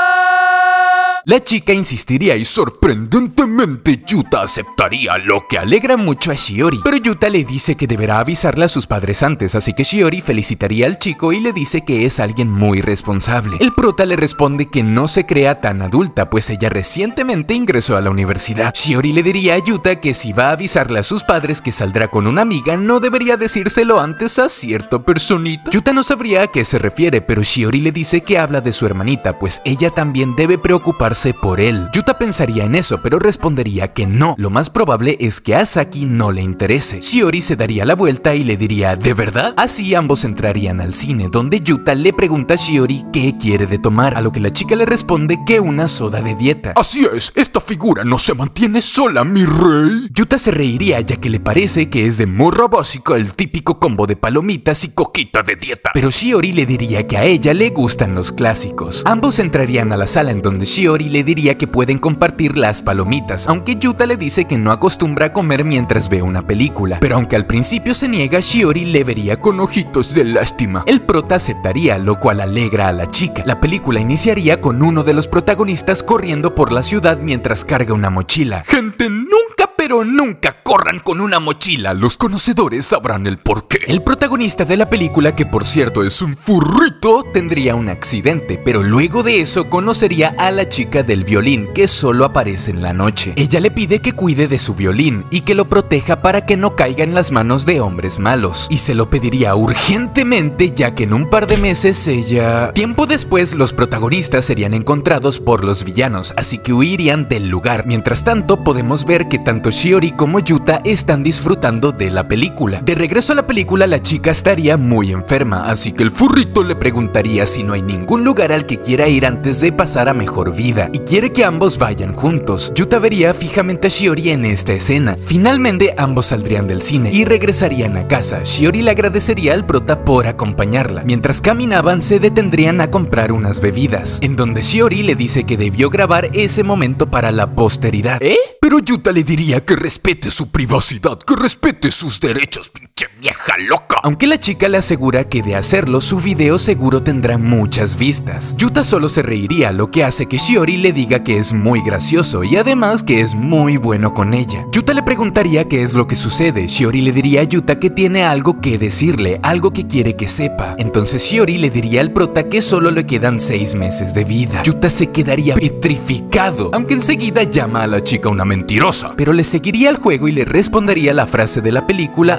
La chica insistiría y sorprendentemente Yuta aceptaría, lo que alegra mucho a Shiori. Pero Yuta le dice que deberá avisarle a sus padres antes, así que Shiori felicitaría al chico y le dice que es alguien muy responsable. El prota le responde que no se crea tan adulta, pues ella recientemente ingresó a la universidad. Shiori le diría a Yuta que si va a avisarle a sus padres que saldrá con una amiga, no debería decírselo antes a cierta personita. Yuta no sabría a qué se refiere, pero Shiori le dice que habla de su hermanita, pues ella también debe preocuparse por él. Yuta pensaría en eso, pero respondería que no. Lo más probable es que a Saki no le interese. Shiori se daría la vuelta y le diría ¿de verdad? Así ambos entrarían al cine, donde Yuta le pregunta a Shiori qué quiere de tomar, a lo que la chica le responde que una soda de dieta. Así es, esta figura no se mantiene sola, mi rey. Yuta se reiría, ya que le parece que es de morra básica el típico combo de palomitas y coquita de dieta. Pero Shiori le diría que a ella le gustan los clásicos. Ambos entrarían a la sala en donde Shiori le diría que pueden compartir las palomitas, aunque Yuta le dice que no acostumbra a comer mientras ve una película. Pero aunque al principio se niega, Shiori le vería con ojitos de lástima. El prota aceptaría, lo cual alegra a la chica. La película iniciaría con uno de los protagonistas corriendo por la ciudad mientras carga una mochila. Gente, nunca, pero nunca corran con una mochila. Los conocedores sabrán el porqué. El protagonista de la película, que por cierto es un furrito, tendría un accidente, pero luego de eso conocería a la chica del violín, que solo aparece en la noche. Ella le pide que cuide de su violín y que lo proteja para que no caiga en las manos de hombres malos, y se lo pediría urgentemente, ya que en un par de meses ella... Tiempo después, los protagonistas serían encontrados por los villanos, así que huirían del lugar. Mientras tanto, podemos ver que tanto Shiori como Yuta están disfrutando de la película. De regreso a la película, la chica estaría muy enferma, así que el furrito le preguntaría si no hay ningún lugar al que quiera ir antes de pasar a mejor vida, y quiere que ambos vayan juntos. Yuta vería fijamente a Shiori en esta escena. Finalmente, ambos saldrían del cine y regresarían a casa. Shiori le agradecería al prota por acompañarla. Mientras caminaban, se detendrían a comprar unas bebidas, en donde Shiori le dice que debió grabar ese momento para la posteridad. Pero Yuta le diría que respete su privacidad, que respete sus derechos, pinche vieja loca. Aunque la chica le asegura que de hacerlo, su video seguro tendrá muchas vistas. Yuta solo se reiría, lo que hace que Shiori le diga que es muy gracioso y además que es muy bueno con ella. Yuta le preguntaría qué es lo que sucede. Shiori le diría a Yuta que tiene algo que decirle, algo que quiere que sepa. Entonces Shiori le diría al prota que solo le quedan 6 meses de vida. Yuta se quedaría petrificado, aunque enseguida llama a la chica una mentirosa, pero le seguiría el juego y le respondería la frase de la película: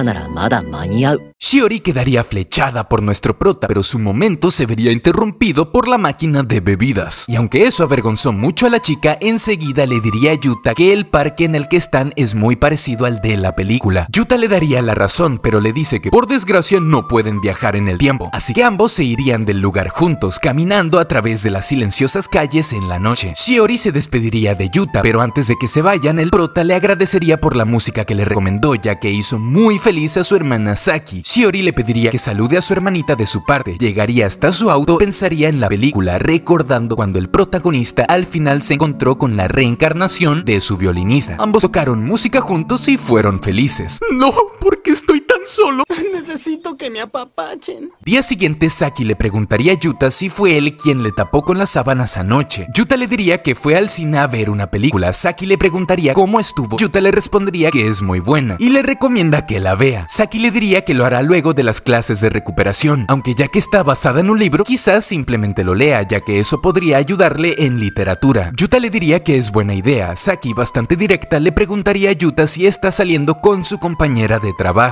Shiori quedaría flechada por nuestro prota, pero su momento se vería interrumpido por la máquina de bebidas. Y aunque eso avergonzó mucho a la chica, enseguida le diría a Yuta que el parque en el que están es muy parecido al de la película. Yuta le daría la razón, pero le dice que por desgracia no pueden viajar en el tiempo, así que ambos se irían del lugar juntos, caminando a través de las silenciosas calles en la noche. Shiori se despediría de Yuta, pero antes de que se vayan, el prota le agradecería por la música que le recomendó, ya que hizo muy feliz a su hermana Saki. Shiori le pediría que salude a su hermanita de su parte, llegaría hasta su auto, pensaría en la película, recordando cuando el protagonista al final se encontró con la reencarnación de su violinista. Ambos tocaron música juntos y fueron felices. No, porque estoy tan solo. Necesito que me apapachen. Día siguiente, Saki le preguntaría a Yuta si fue él quien le tapó con las sábanas anoche. Yuta le diría que fue al cine a ver una película. Saki le preguntaría cómo estuvo. Yuta le respondería que es muy buena y le recomienda que la vea. Saki le diría que lo hará luego de las clases de recuperación, aunque ya que está basada en un libro, quizás simplemente lo lea, ya que eso podría ayudarle en literatura. Yuta le diría que es buena idea. Saki, bastante directa, le preguntaría a Yuta si está saliendo con su compañera de trabajo, lo que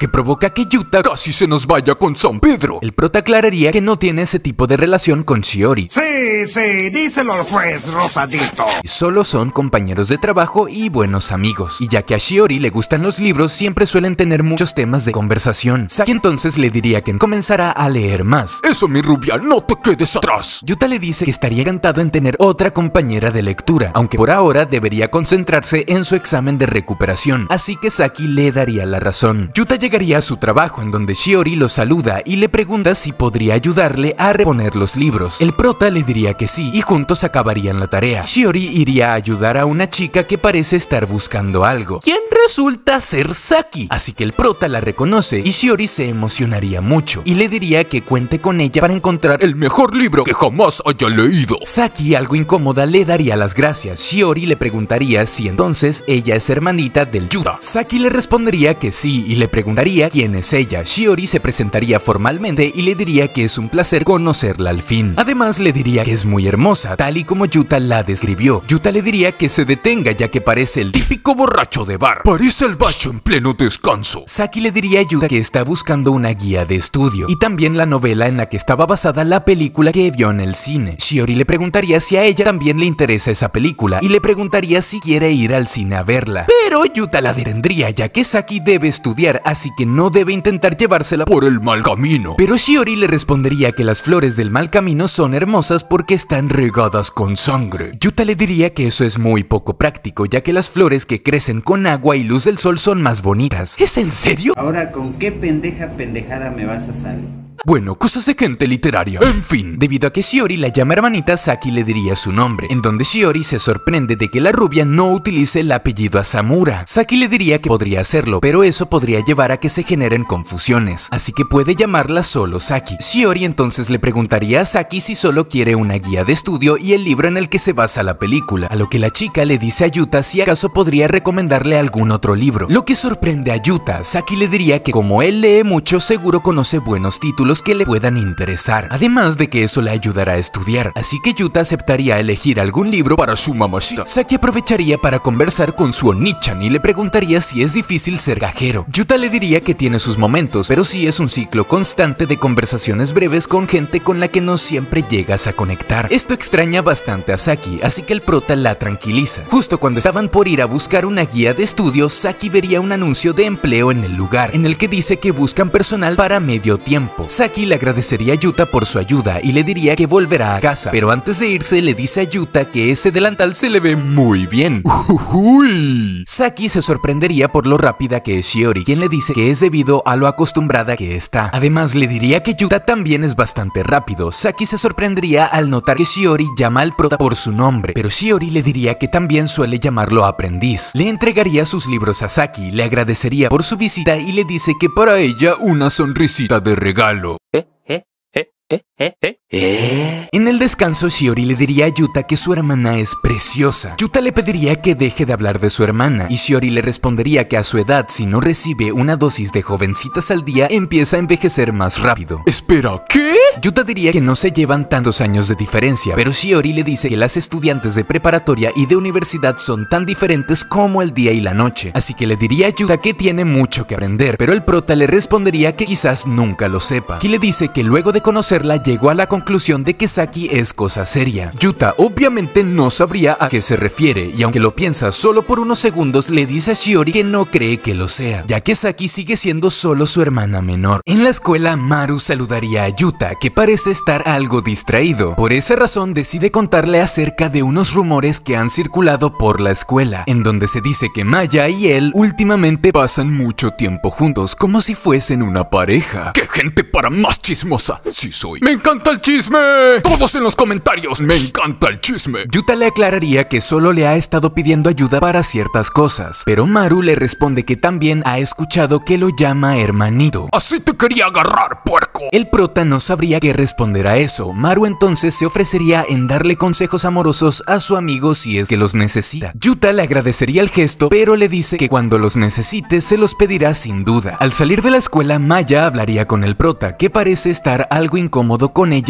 que provoca que Yuta casi se nos vaya con San Pedro. El prota aclararía que no tiene ese tipo de relación con Shiori. Sí, díselo al juez, Rosadito. Solo son compañeros de trabajo y buenos amigos. Y ya que a Shiori le gustan los libros, siempre suelen tener muchos temas de conversación. Saki entonces le diría que comenzará a leer más. Eso, mi rubia, no te quedes atrás. Yuta le dice que estaría encantado en tener otra compañera de lectura, aunque por ahora debería concentrarse en su examen de recuperación, así que Saki le daría la razón. Yuta llegaría a su trabajo, en donde Shiori lo saluda y le pregunta si podría ayudarle a reponer los libros. El prota le diría que sí, y juntos acabarían la tarea. Shiori iría a ayudar a una chica que parece estar buscando algo, quien resulta ser Saki, así que el prota la reconoce y Shiori se emocionaría mucho y le diría que cuente con ella para encontrar el mejor libro que jamás haya leído. Saki, algo incómoda, le daría las gracias. Shiori le preguntaría si entonces ella es hermanita del Yuta. Saki le respondería que sí y le preguntaría quién es ella. Shiori se presentaría formalmente y le diría que es un placer conocerla al fin. Además le diría que es muy hermosa, tal y como Yuta la describió. Yuta le diría que se detenga ya que parece el típico borracho de bar. Parece el bacho en pleno descanso. Saki le diría a Yuta que está buscando una guía de estudio y también la novela en la que estaba basada la película que vio en el cine. Shiori le preguntaría si a ella también le interesa esa película y le preguntaría si quiere ir al cine a verla. Pero Yuta la detendría ya que Saki debe estudiar, así que no debe intentar llevársela por el mal camino. Pero Shiori le respondería que las flores del mal camino son hermosas porque están regadas con sangre. Yuta le diría que eso es muy poco práctico, ya que las flores que crecen con agua y luz del sol son más bonitas. ¿Es en serio? Ahora, ¿con qué pendejada me vas a salir? Bueno, cosas de gente literaria. En fin, debido a que Shiori la llama hermanita, Saki le diría su nombre, en donde Shiori se sorprende de que la rubia no utilice el apellido Asamura. Saki le diría que podría hacerlo, pero eso podría llevar a que se generen confusiones, así que puede llamarla solo Saki. Shiori entonces le preguntaría a Saki si solo quiere una guía de estudio y el libro en el que se basa la película, a lo que la chica le dice a Yuta si acaso podría recomendarle algún otro libro, lo que sorprende a Yuta. Saki le diría que como él lee mucho, seguro conoce buenos títulos que le puedan interesar, además de que eso le ayudará a estudiar, así que Yuta aceptaría elegir algún libro para su mamacita. Saki aprovecharía para conversar con su Oni-chan y le preguntaría si es difícil ser gajero. Yuta le diría que tiene sus momentos, pero sí es un ciclo constante de conversaciones breves con gente con la que no siempre llegas a conectar. Esto extraña bastante a Saki, así que el prota la tranquiliza. Justo cuando estaban por ir a buscar una guía de estudio, Saki vería un anuncio de empleo en el lugar, en el que dice que buscan personal para medio tiempo. Saki le agradecería a Yuta por su ayuda y le diría que volverá a casa, pero antes de irse le dice a Yuta que ese delantal se le ve muy bien. Uy. Saki se sorprendería por lo rápida que es Shiori, quien le dice que es debido a lo acostumbrada que está. Además le diría que Yuta también es bastante rápido. Saki se sorprendería al notar que Shiori llama al prota por su nombre, pero Shiori le diría que también suele llamarlo aprendiz. Le entregaría sus libros a Saki, le agradecería por su visita y le dice que para ella una sonrisita de regalo. En el descanso, Shiori le diría a Yuta que su hermana es preciosa. Yuta le pediría que deje de hablar de su hermana y Shiori le respondería que a su edad, si no recibe una dosis de jovencitas al día, empieza a envejecer más rápido. Espera, ¿qué? Yuta diría que no se llevan tantos años de diferencia, pero Shiori le dice que las estudiantes de preparatoria y de universidad son tan diferentes como el día y la noche, así que le diría a Yuta que tiene mucho que aprender, pero el prota le respondería que quizás nunca lo sepa, y le dice que luego de conocerla llegó a la conclusión de que Saki es cosa seria. Yuta obviamente no sabría a qué se refiere, y aunque lo piensa solo por unos segundos, le dice a Shiori que no cree que lo sea, ya que Saki sigue siendo solo su hermana menor. En la escuela, Maru saludaría a Yuta, que parece estar algo distraído. Por esa razón decide contarle acerca de unos rumores que han circulado por la escuela, en donde se dice que Maya y él últimamente pasan mucho tiempo juntos, como si fuesen una pareja. ¡Qué gente para más chismosa! Sí soy. ¡Me encanta el chisme! Todos en los comentarios, ¡me encanta el chisme! Yuta le aclararía que solo le ha estado pidiendo ayuda para ciertas cosas, pero Maru le responde que también ha escuchado que lo llama hermanito. ¡Así te quería agarrar, puerco! El prota no sabría qué responder a eso. Maru entonces se ofrecería en darle consejos amorosos a su amigo si es que los necesita. Yuta le agradecería el gesto, pero le dice que cuando los necesite se los pedirá sin duda. Al salir de la escuela, Maya hablaría con el prota, que parece estar algo incómodo con ella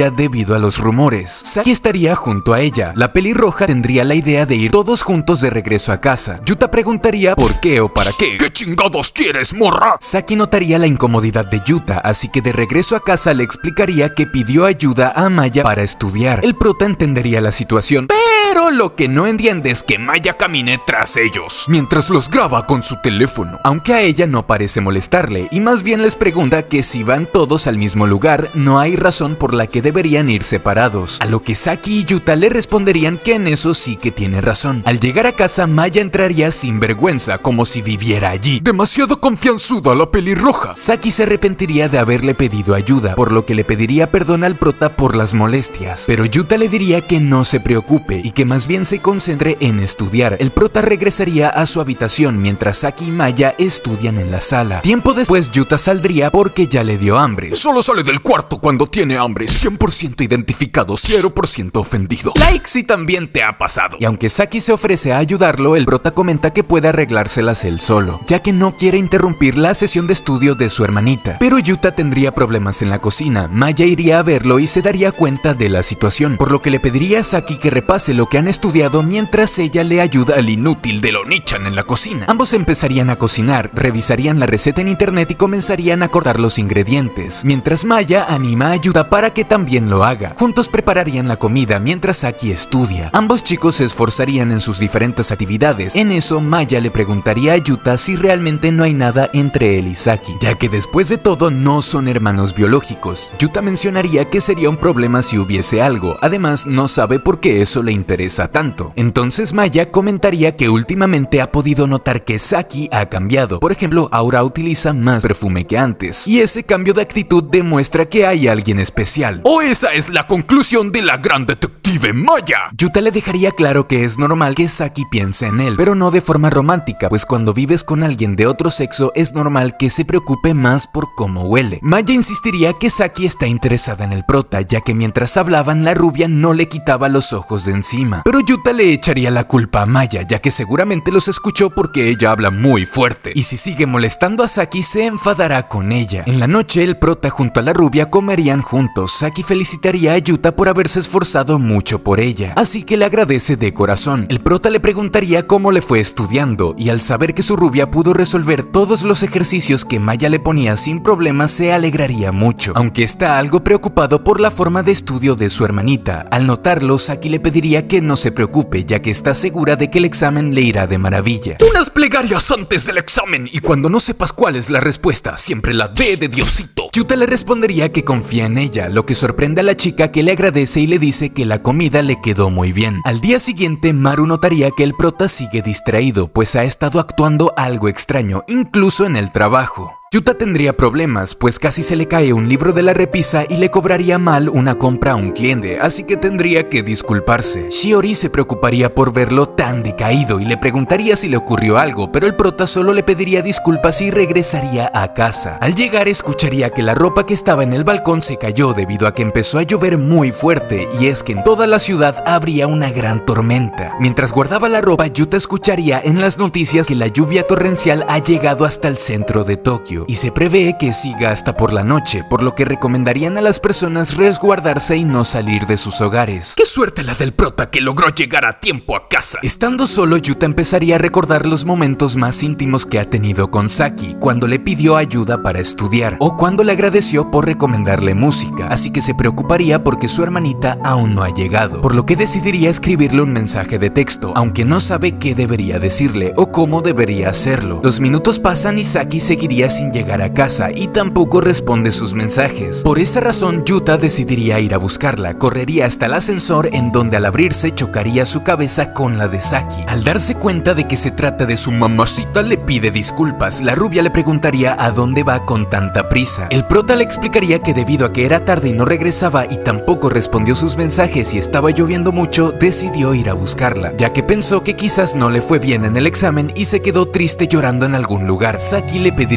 estaría debido a los rumores. Saki estaría junto a ella. La pelirroja tendría la idea de ir todos juntos de regreso a casa. Yuta preguntaría por qué o para qué. ¿Qué chingados quieres, morra? Saki notaría la incomodidad de Yuta, así que de regreso a casa le explicaría que pidió ayuda a Maya para estudiar. El prota entendería la situación, pero lo que no entiende es que Maya camine tras ellos mientras los graba con su teléfono, aunque a ella no parece molestarle y más bien les pregunta que si van todos al mismo lugar no hay razón por la que deberían ir separados, a lo que Saki y Yuta le responderían que en eso sí que tiene razón. Al llegar a casa, Maya entraría sin vergüenza, como si viviera allí. Demasiado confianzuda la pelirroja. Saki se arrepentiría de haberle pedido ayuda, por lo que le pediría perdón al prota por las molestias, pero Yuta le diría que no se preocupe y que más bien se concentre en estudiar. El prota regresaría a su habitación mientras Saki y Maya estudian en la sala. Tiempo después, Yuta saldría porque ya le dio hambre. Solo sale del cuarto cuando tiene hambre. 100% identificado, 0% ofendido. Like si también te ha pasado. Y aunque Saki se ofrece a ayudarlo, el prota comenta que puede arreglárselas él solo, ya que no quiere interrumpir la sesión de estudio de su hermanita. Pero Yuta tendría problemas en la cocina. Maya iría a verlo y se daría cuenta de la situación, por lo que le pediría a Saki que repase lo que han estudiado mientras ella le ayuda al inútil de Lonichan en la cocina. Ambos empezarían a cocinar, revisarían la receta en internet y comenzarían a cortar los ingredientes, mientras Maya anima a Yuta para que también lo haga. Juntos prepararían la comida mientras Saki estudia. Ambos chicos se esforzarían en sus diferentes actividades. En eso, Maya le preguntaría a Yuta si realmente no hay nada entre él y Saki, ya que después de todo no son hermanos biológicos. Yuta mencionaría que sería un problema si hubiese algo, además no sabe por qué eso le interesa tanto. Entonces Maya comentaría que últimamente ha podido notar que Saki ha cambiado. Por ejemplo, ahora utiliza más perfume que antes, y ese cambio de actitud demuestra que hay alguien especial. ¿O esa es la conclusión de la gran detective Maya? Yuta le dejaría claro que es normal que Saki piense en él, pero no de forma romántica, pues cuando vives con alguien de otro sexo es normal que se preocupe más por cómo huele. Maya insistiría que Saki está interesada en el prota, ya que mientras hablaban la rubia no le quitaba los ojos de encima. Pero Yuta le echaría la culpa a Maya, ya que seguramente los escuchó porque ella habla muy fuerte, y si sigue molestando a Saki se enfadará con ella. En la noche, el prota junto a la rubia comerían juntos. Saki felicitaría a Yuta por haberse esforzado mucho por ella, así que le agradece de corazón. El prota le preguntaría cómo le fue estudiando, y al saber que su rubia pudo resolver todos los ejercicios que Maya le ponía sin problemas, se alegraría mucho, aunque está algo preocupado por la forma de estudio de su hermanita. Al notarlo, Saki le pediría que no se preocupe, ya que está segura de que el examen le irá de maravilla. Unas plegarias antes del examen, y cuando no sepas cuál es la respuesta, siempre la D de Diosito. Yuta le respondería que confía en ella, lo que sorprende a la chica, que le agradece y le dice que la comida le quedó muy bien. Al día siguiente, Maru notaría que el prota sigue distraído, pues ha estado actuando algo extraño, incluso en el trabajo. Yuta tendría problemas, pues casi se le cae un libro de la repisa y le cobraría mal una compra a un cliente, así que tendría que disculparse. Shiori se preocuparía por verlo tan decaído y le preguntaría si le ocurrió algo, pero el prota solo le pediría disculpas y regresaría a casa. Al llegar, escucharía que la ropa que estaba en el balcón se cayó debido a que empezó a llover muy fuerte, y es que en toda la ciudad habría una gran tormenta. Mientras guardaba la ropa, Yuta escucharía en las noticias que la lluvia torrencial ha llegado hasta el centro de Tokio, y se prevé que siga hasta por la noche, por lo que recomendarían a las personas resguardarse y no salir de sus hogares. ¡Qué suerte la del prota que logró llegar a tiempo a casa! Estando solo, Yuta empezaría a recordar los momentos más íntimos que ha tenido con Saki, cuando le pidió ayuda para estudiar, o cuando le agradeció por recomendarle música, así que se preocuparía porque su hermanita aún no ha llegado, por lo que decidiría escribirle un mensaje de texto, aunque no sabe qué debería decirle o cómo debería hacerlo. Los minutos pasan y Saki seguiría sin llegar a casa y tampoco responde sus mensajes. Por esa razón, Yuta decidiría ir a buscarla. Correría hasta el ascensor, en donde al abrirse chocaría su cabeza con la de Saki. Al darse cuenta de que se trata de su mamacita, le pide disculpas. La rubia le preguntaría a dónde va con tanta prisa. El prota le explicaría que debido a que era tarde y no regresaba y tampoco respondió sus mensajes y estaba lloviendo mucho, decidió ir a buscarla, ya que pensó que quizás no le fue bien en el examen y se quedó triste llorando en algún lugar. Saki le pediría disculpas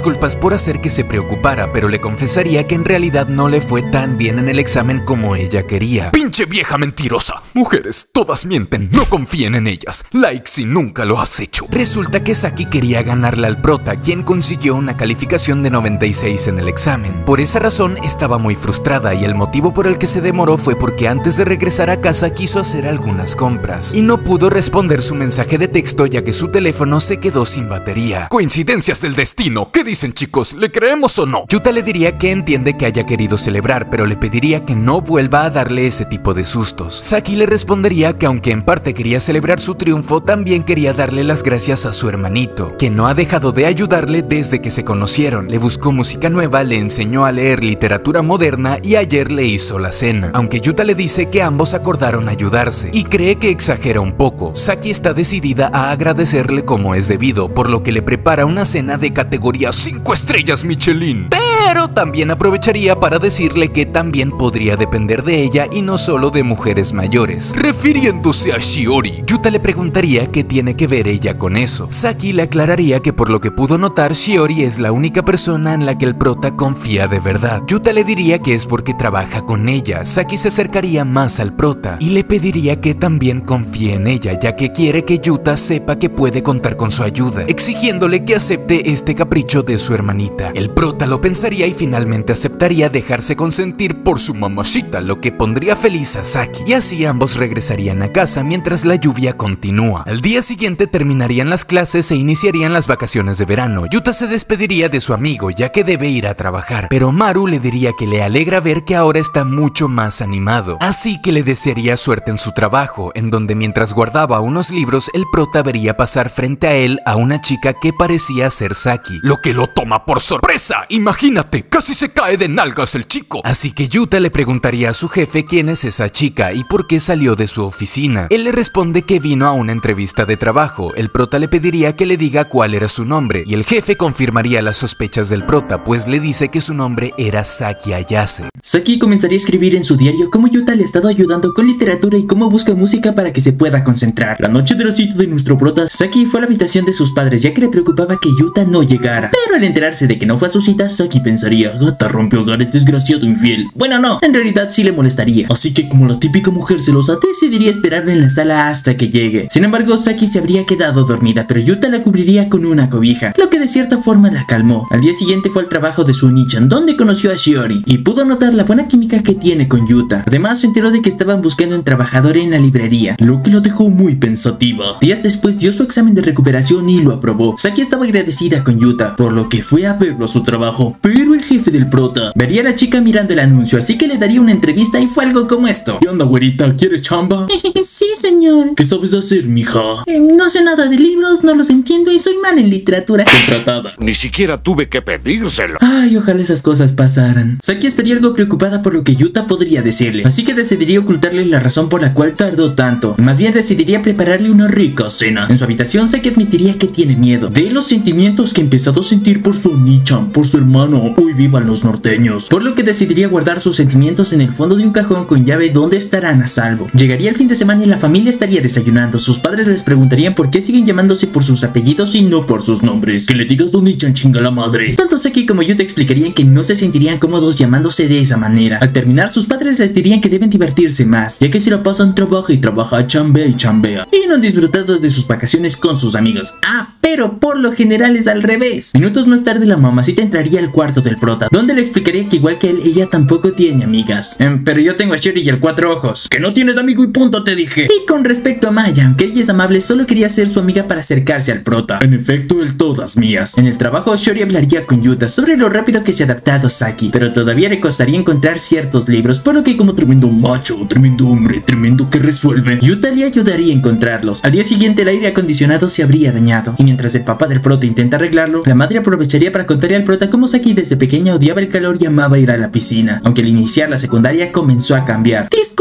disculpas por hacer que se preocupara, pero le confesaría que en realidad no le fue tan bien en el examen como ella quería. ¡Pinche vieja mentirosa! Mujeres, todas mienten, no confíen en ellas. Like si nunca lo has hecho. Resulta que Saki quería ganarle al prota, quien consiguió una calificación de 96 en el examen. Por esa razón estaba muy frustrada y el motivo por el que se demoró fue porque antes de regresar a casa quiso hacer algunas compras y no pudo responder su mensaje de texto ya que su teléfono se quedó sin batería. Coincidencias del destino. ¿Qué dicen, chicos? ¿Le creemos o no? Yuta le diría que entiende que haya querido celebrar, pero le pediría que no vuelva a darle ese tipo de sustos. Saki le respondería que aunque en parte quería celebrar su triunfo, también quería darle las gracias a su hermanito, que no ha dejado de ayudarle desde que se conocieron. Le buscó música nueva, le enseñó a leer literatura moderna y ayer le hizo la cena. Aunque Yuta le dice que ambos acordaron ayudarse y cree que exagera un poco, Saki está decidida a agradecerle como es debido, por lo que le prepara una cena de categoría 5 estrellas Michelin. Pero también aprovecharía para decirle que también podría depender de ella y no solo de mujeres mayores, refiriéndose a Shiori. Yuta le preguntaría qué tiene que ver ella con eso. Saki le aclararía que por lo que pudo notar, Shiori es la única persona en la que el prota confía de verdad. Yuta le diría que es porque trabaja con ella. Saki se acercaría más al prota y le pediría que también confíe en ella, ya que quiere que Yuta sepa que puede contar con su ayuda, exigiéndole que acepte este capricho de su hermanita. El prota lo pensaría y finalmente aceptaría dejarse consentir por su mamacita, lo que pondría feliz a Saki, y así ambos regresarían a casa mientras la lluvia continúa. Al día siguiente terminarían las clases e iniciarían las vacaciones de verano. Yuta se despediría de su amigo ya que debe ir a trabajar, pero Maru le diría que le alegra ver que ahora está mucho más animado, así que le desearía suerte en su trabajo, en donde mientras guardaba unos libros el prota vería pasar frente a él a una chica que parecía ser Saki, lo que lo toma por sorpresa. Imagínate, casi se cae de nalgas el chico. Así que Yuta le preguntaría a su jefe quién es esa chica y por qué salió de su oficina. Él le responde que vino a una entrevista de trabajo. El prota le pediría que le diga cuál era su nombre y el jefe confirmaría las sospechas del prota, pues le dice que su nombre era Saki Ayase. Saki comenzaría a escribir en su diario cómo Yuta le ha estado ayudando con literatura y cómo busca música para que se pueda concentrar. La noche de la cita de nuestro prota, Saki fue a la habitación de sus padres ya que le preocupaba que Yuta no llegara. Pero al enterarse de que no fue a su cita, Saki pensaría, gata rompió hogares, desgraciado infiel. Bueno, no, en realidad sí le molestaría. Así que como la típica mujer celosa, decidiría esperarlo en la sala hasta que llegue. Sin embargo, Saki se habría quedado dormida, pero Yuta la cubriría con una cobija, lo que de cierta forma la calmó. Al día siguiente fue al trabajo de su Onichan, donde conoció a Shiori y pudo notar la buena química que tiene con Yuta. Además, se enteró de que estaban buscando un trabajador en la librería, lo que lo dejó muy pensativa. Días después dio su examen de recuperación y lo aprobó. Saki estaba agradecida con Yuta, por lo que fue a verlo a su trabajo, pero el jefe del prota vería a la chica mirando el anuncio, así que le daría una entrevista y fue algo como esto. ¿Qué onda, güerita? ¿Quieres chamba? Sí, señor. ¿Qué sabes hacer, mija? No sé nada de libros, no los entiendo y soy mal en literatura. Contratada. Ni siquiera tuve que pedírselo. Ay, ojalá esas cosas pasaran. Saki estaría algo preocupada por lo que Yuta podría decirle, así que decidiría ocultarle la razón por la cual tardó tanto, y más bien decidiría prepararle una rica cena. En su habitación, Saki admitiría que tiene miedo de los sentimientos que ha empezado a sentir por su Onichan, por su hermano. Uy, vivan los norteños. Por lo que decidiría guardar sus sentimientos en el fondo de un cajón con llave donde estarán a salvo. Llegaría el fin de semana y la familia estaría desayunando. Sus padres les preguntarían por qué siguen llamándose por sus apellidos y no por sus nombres. Que le digas Onichan, chinga la madre. Tanto Saki como Yuta explicarían que no se sentirían cómodos llamándose de esa manera. Al terminar, sus padres les dirían que deben divertirse más, ya que si lo pasan trabaja y trabaja, chambea y chambea, y no han disfrutado de sus vacaciones con sus amigos. Ah, pero por lo general es al revés. Minutos más tarde, la mamacita entraría al cuarto del prota, donde le explicaría que igual que él, ella tampoco tiene amigas. Pero yo tengo a Shiori y el Cuatro Ojos. Que no tienes amigo y punto, te dije. Y con respecto a Maya, aunque ella es amable, solo quería ser su amiga para acercarse al prota. En efecto, el todas mías. En el trabajo, Shiori hablaría con Yuta sobre lo rápido que se ha adaptado Saki, pero todavía le costaría encontrar ciertos libros, por lo que como tremendo macho, tremendo hombre, tremendo que resuelve, Yuta le ayudaría a encontrarlos. Al día siguiente, el aire acondicionado se habría dañado, y mientras el papá del prota intenta arreglarlo, la madre aprovecharía para contarle al prota cómo Saki desde pequeña odiaba el calor y amaba ir a la piscina, aunque al iniciar la secundaria comenzó a cambiar. Disculpe,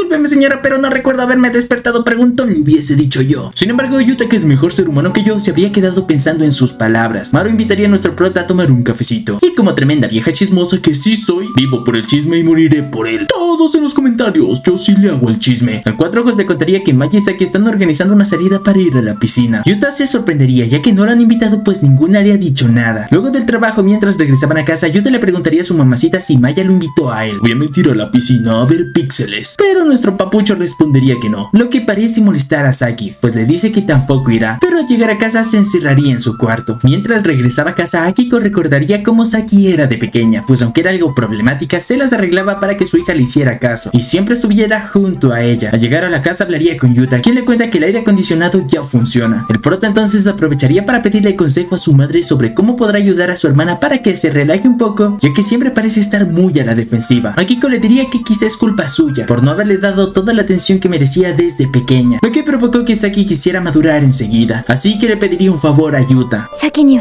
Discúlpeme señora, pero no recuerdo haberme despertado, preguntó, le hubiese dicho yo. Sin embargo, Yuta, que es mejor ser humano que yo, se habría quedado pensando en sus palabras. Maru invitaría a nuestro prota a tomar un cafecito. Y como tremenda vieja chismosa que sí soy, vivo por el chisme y moriré por él. Todos en los comentarios, yo sí le hago el chisme. Al Cuatro Ojos le contaría que Maya y Saki están organizando una salida para ir a la piscina. Yuta se sorprendería ya que no lo han invitado, pues ninguna le ha dicho nada. Luego del trabajo, mientras regresaban a casa, Yuta le preguntaría a su mamacita si Maya lo invitó a él. Obviamente ir a la piscina a ver píxeles. Pero nuestro papucho respondería que no, lo que parece molestar a Saki, pues le dice que tampoco irá, pero al llegar a casa se encerraría en su cuarto. Mientras regresaba a casa, Akiko recordaría cómo Saki era de pequeña, pues aunque era algo problemática, se las arreglaba para que su hija le hiciera caso y siempre estuviera junto a ella. Al llegar a la casa hablaría con Yuta, quien le cuenta que el aire acondicionado ya funciona. El prota entonces aprovecharía para pedirle consejo a su madre sobre cómo podrá ayudar a su hermana para que se relaje un poco, ya que siempre parece estar muy a la defensiva. Akiko le diría que quizá es culpa suya por no haberle dado toda la atención que merecía desde pequeña, lo que provocó que Saki quisiera madurar enseguida, así que le pediría un favor a Yuta.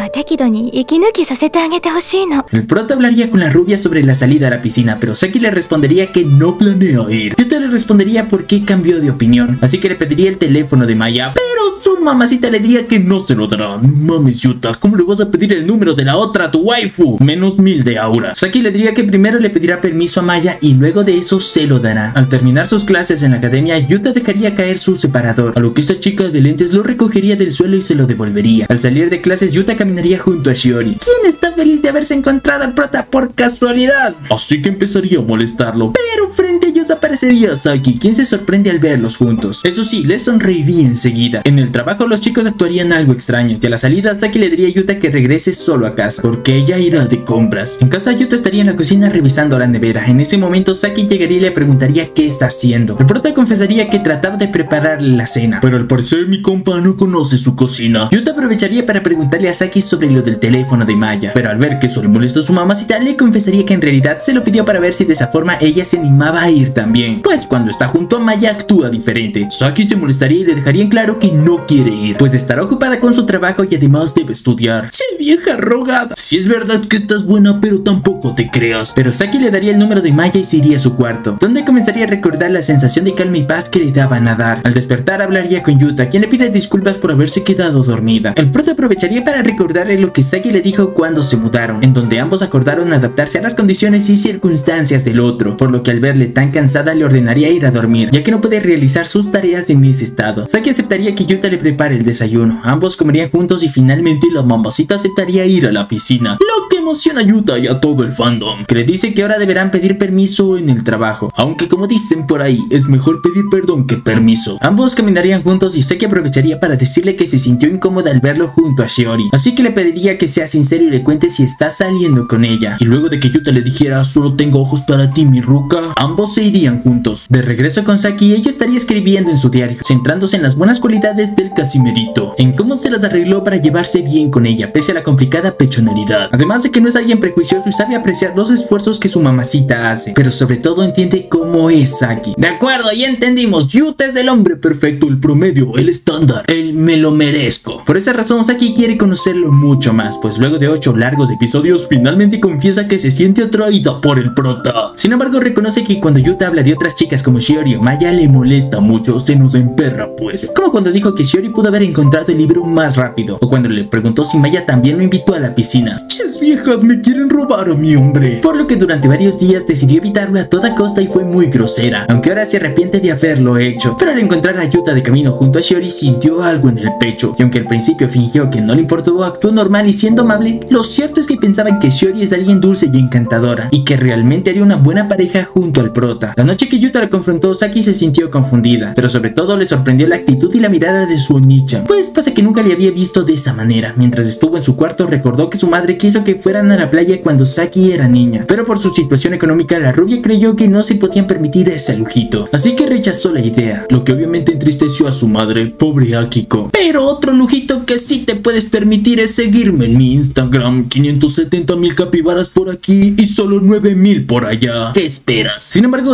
El prota hablaría con la rubia sobre la salida a la piscina, pero Saki le respondería que no planea ir. Yuta le respondería por qué cambió de opinión, así que le pediría el teléfono de Maya, pero su mamacita le diría que no se lo dará. No mames, Yuta, ¿cómo le vas a pedir el número de la otra a tu waifu? Menos 1000 de aura. Saki le diría que primero le pedirá permiso a Maya y luego de eso se lo dará. Al terminar sus clases en la academia, Yuta dejaría caer su separador, a lo que esta chica de lentes lo recogería del suelo y se lo devolvería. Al salir de clases, Yuta caminaría junto a Shiori, quien está feliz de haberse encontrado al prota por casualidad. Así que empezaría a molestarlo. Pero frente a ellos aparecería Saki, quien se sorprende al verlos juntos. Eso sí, les sonreiría enseguida. En el trabajo los chicos actuarían algo extraños y a la salida Saki le diría a Yuta que regrese solo a casa, porque ella irá de compras. En casa, Yuta estaría en la cocina revisando la nevera. En ese momento Saki llegaría y le preguntaría qué está haciendo. El prota confesaría que trataba de prepararle la cena, pero al parecer mi compa no conoce su cocina. Yuta aprovecharía para preguntarle a Saki sobre lo del teléfono de Maya, pero al ver que eso le molestó a su mamacita, le confesaría que en realidad se lo pidió para ver si de esa forma ella se animaba a ir también, pues cuando está junto a Maya actúa diferente. Saki se molestaría y le dejaría en claro que no quiere ir, pues estará ocupada con su trabajo y además debe estudiar. ¡Che, vieja rogada! Si es verdad que estás buena, pero tampoco te creas. Pero Saki le daría el número de Maya y se iría a su cuarto, donde comenzaría a recordar la sensación de calma y paz que le daba nadar. Al despertar hablaría con Yuta, quien le pide disculpas por haberse quedado dormida. El prota aprovecharía para recordarle lo que Saki le dijo cuando se mudaron, en donde ambos acordaron adaptarse a las condiciones y circunstancias del otro, por lo que al verle tan cansada le ordenaría ir a dormir, ya que no puede realizar sus tareas en ese estado. Saki aceptaría que Yuta le prepare el desayuno, ambos comerían juntos y finalmente la mamacita aceptaría ir a la piscina, lo que emociona a Yuta y a todo el fandom, que le dice que ahora deberán pedir permiso en el trabajo, aunque como dicen por ahí, es mejor pedir perdón que permiso. Ambos caminarían juntos y Saki aprovecharía para decirle que se sintió incómoda al verlo junto a Shiori, así que le pediría que sea sincero y le cuente si está saliendo con ella. Y luego de que Yuta le dijera solo tengo ojos para ti, mi ruca, ambos se irían juntos. De regreso con Saki, ella estaría escribiendo en su diario, centrándose en las buenas cualidades del Casimerito, en cómo se las arregló para llevarse bien con ella pese a la complicada pechoneridad, además de que no es alguien prejuicioso y sabe apreciar los esfuerzos que su mamacita hace, pero sobre todo entiende cómo es Saki. De acuerdo, ya entendimos, Yuta es el hombre perfecto, el promedio, el estándar, el me lo merezco. Por esa razón Saki quiere conocerlo mucho más, pues luego de 8 largos episodios finalmente confiesa que se siente atraída por el prota. Sin embargo, reconoce que cuando Yuta habla de otras chicas como Shiori o Maya le molesta mucho, se nos emperra pues, como cuando dijo que Shiori pudo haber encontrado el libro más rápido, o cuando le preguntó si Maya también lo invitó a la piscina. Ches viejas, me quieren robar a mi hombre. Por lo que durante varios días decidió evitarlo a toda costa y fue muy grosera, aunque ahora se arrepiente de haberlo hecho. Pero al encontrar a Yuta de camino junto a Shiori sintió algo en el pecho, y aunque al principio fingió que no le importó, actuó normal y siendo amable, lo cierto es que pensaban que Shiori es alguien dulce y encantadora, y que realmente haría una buena pareja junto al prota. La noche que Yuta la confrontó, Saki se sintió confundida, pero sobre todo le sorprendió la actitud y la mirada de su Onichan, pues pasa que nunca le había visto de esa manera. Mientras estuvo en su cuarto, recordó que su madre quiso que fueran a la playa cuando Saki era niña, pero por su situación económica la rubia creyó que no se podían permitir ese lujito, así que rechazó la idea, lo que obviamente entristeció a su madre, pobre Akiko. Pero otro lujito que sí te puedes permitir es seguirme en mi Instagram, 570,000 capibaras por aquí y solo 9,000 por allá. ¿Qué esperas? Sin embargo,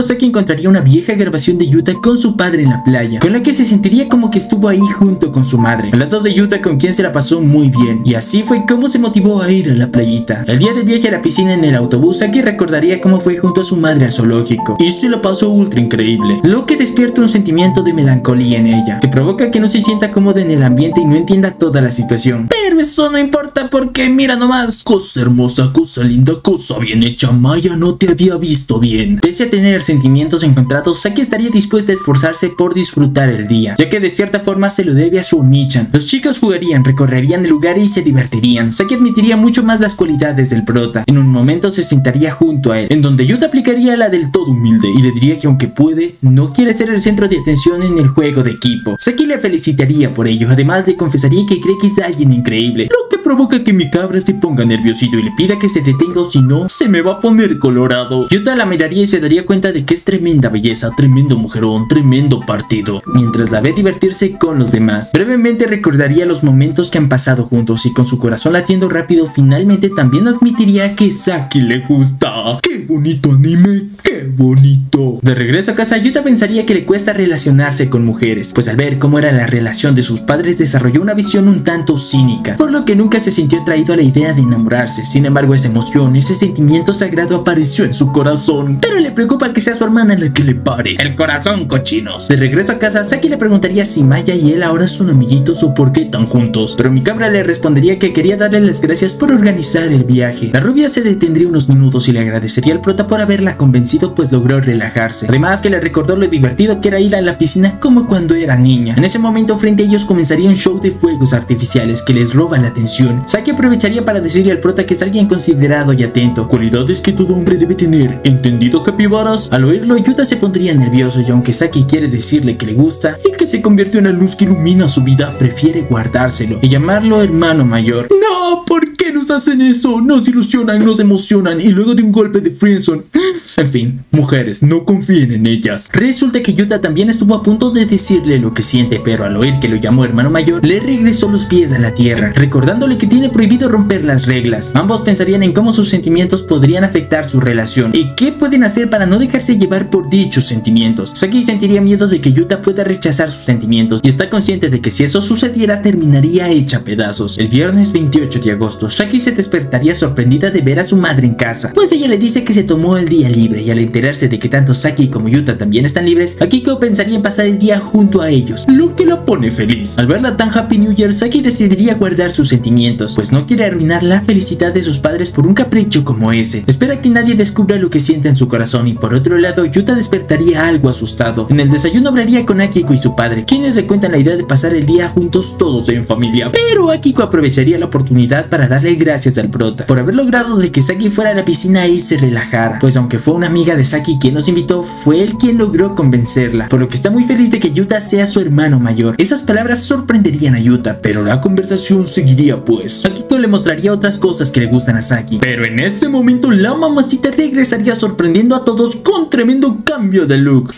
Saki encontraría una vieja grabación de Yuta con su padre en la playa, con la que se sentiría como que estuvo ahí junto con su madre, al lado de Yuta, con quien se la pasó muy bien, y así fue como se motivó a ir a la playita. El día del viaje a la piscina en el autobús, Saki recordaría cómo fue junto a su madre al zoológico, y se la pasó ultra increíble, lo que despierta un sentimiento de melancolía en ella, que provoca que no se sienta cómoda en el ambiente y no entienda toda la situación. Pero eso no importa porque mira nomás, cosa hermosa, cosa linda, cosa bien hecha, Maya, no te había visto bien. Pese a tener sentimientos encontrados, Saki estaría dispuesta a esforzarse por disfrutar el día, ya que de cierta forma se lo debe a su Onichan. Los chicos jugarían, recorrerían el lugar y se divertirían. Saki admitiría mucho más las cualidades del prota. En un momento se sentaría junto a él, en donde Yuta aplicaría la del todo humilde y le diría que aunque puede, no quiere ser el centro de atención en el juego de equipo. Saki le felicitaría por ello, además le confesaría que cree que es alguien increíble, lo que provoca que mi cabra se ponga nerviosito y le pida que se detenga o si no, se me va a poner colorado. Yuta la miraría y se daría cuenta de que es tremenda belleza, tremendo mujerón, tremendo partido, mientras la ve divertirse con los demás. Brevemente recordaría los momentos que han pasado juntos y con su corazón latiendo rápido finalmente también admitiría que Saki le gusta. ¡Qué bonito anime! ¡Qué bonito! De regreso a casa, Yuta pensaría que le cuesta relacionarse con mujeres, pues al ver cómo era la relación de sus padres desarrolló una visión un tanto cínica, por lo que nunca se sintió atraído a la idea de enamorarse. Sin embargo, esa emoción, ese sentimiento sagrado apareció en su corazón, pero le preocupa que sea su hermana la que le pare el corazón, cochinos. De regreso a casa, Saki le preguntaría si Maya y él ahora son amiguitos o por qué están juntos, pero mi cabra le respondería que quería darle las gracias por organizar el viaje. La rubia se detendría unos minutos y le agradecería al prota por haberla convencido, pues logró relajarse. Además que le recordó lo divertido que era ir a la piscina como cuando era niña. En ese momento frente a ellos comenzaría un show de fuegos artificiales que les roba la atención. Saki aprovecharía para decirle al prota que es alguien considerado y atento, cualidades que todo hombre debe tener, ¿entendido, capibaras? Al oírlo, Yuta se pondría nervioso y aunque Saki quiere decirle que le gusta y que se convirtió en la luz que ilumina su vida, prefiere guardárselo y llamarlo hermano mayor. ¡No! ¿Por qué nos hacen eso? Nos ilusionan, nos emocionan y luego de un golpe de friendzone. En fin, mujeres, no confíen en ellas. Resulta que Yuta también estuvo a punto de decirle lo que siente, pero al oír que lo llamó hermano mayor, le regresó los pies a la tierra, recordándole que tiene prohibido romper las reglas. Ambos pensarían en cómo sus sentimientos podrían afectar su relación y qué pueden hacer para no dejarse llevar por dichos sentimientos. Saki sentiría miedo de que Yuta pueda rechazar sus sentimientos y está consciente de que si eso sucediera terminaría hecha a pedazos. El viernes 28 de agosto, Saki se despertaría sorprendida de ver a su madre en casa, pues ella le dice que se tomó el día libre y al enterarse de que tanto Saki como Yuta también están libres, Akiko pensaría en pasar el día junto a ellos, lo que la pone feliz. Al verla tan Happy New Year, Saki decidiría guardar sus sentimientos, pues no quiere arruinar la felicidad de sus padres por un capricho como ese. Espera que nadie descubra lo que siente en su corazón y por otro lado, Yuta despertaría algo asustado. En el desayuno hablaría con Akiko y su padre, quienes le cuentan la idea de pasar el día juntos todos en familia, pero Akiko aprovecharía la oportunidad para darle gracias al prota por haber logrado de que Saki fuera a la piscina y se relajara, pues aunque fue una amiga de Saki quien nos invitó, fue él quien logró convencerla, por lo que está muy feliz de que Yuta sea su hermano mayor. Esas palabras sorprenderían a Yuta, pero la conversación seguiría pues. Akiko le mostraría otras cosas que le gustan a Saki, pero en ese momento la mamacita regresaría sorprendiendo a todos con tremendo cambio de look.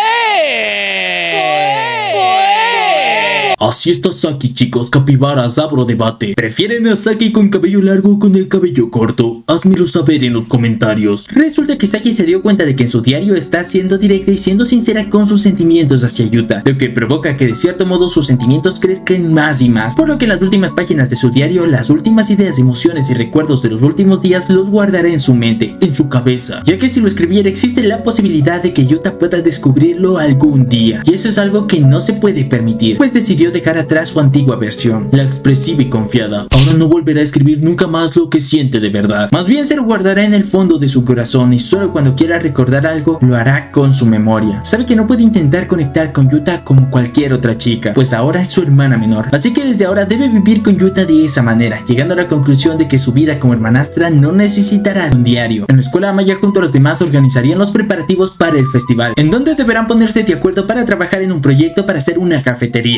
Así está Saki, chicos, capibaras, abro debate. ¿Prefieren a Saki con cabello largo o con el cabello corto? Házmelo saber en los comentarios. Resulta que Saki se dio cuenta de que en su diario está siendo directa y siendo sincera con sus sentimientos hacia Yuta, lo que provoca que de cierto modo sus sentimientos crezcan más y más, por lo que en las últimas páginas de su diario, las últimas ideas, emociones y recuerdos de los últimos días los guardará en su mente, en su cabeza, ya que si lo escribiera existe la posibilidad de que Yuta pueda descubrirlo algún día, y eso es algo que no se puede permitir, pues decidió dejar atrás su antigua versión, la expresiva y confiada. Ahora no volverá a escribir nunca más lo que siente de verdad, más bien se lo guardará en el fondo de su corazón y solo cuando quiera recordar algo lo hará con su memoria. Sabe que no puede intentar conectar con Yuta como cualquier otra chica, pues ahora es su hermana menor, así que desde ahora debe vivir con Yuta de esa manera, llegando a la conclusión de que su vida como hermanastra no necesitará de un diario. En la escuela, Maya junto a los demás organizarían los preparativos para el festival, en donde deberán ponerse de acuerdo para trabajar en un proyecto para hacer una cafetería. Al terminar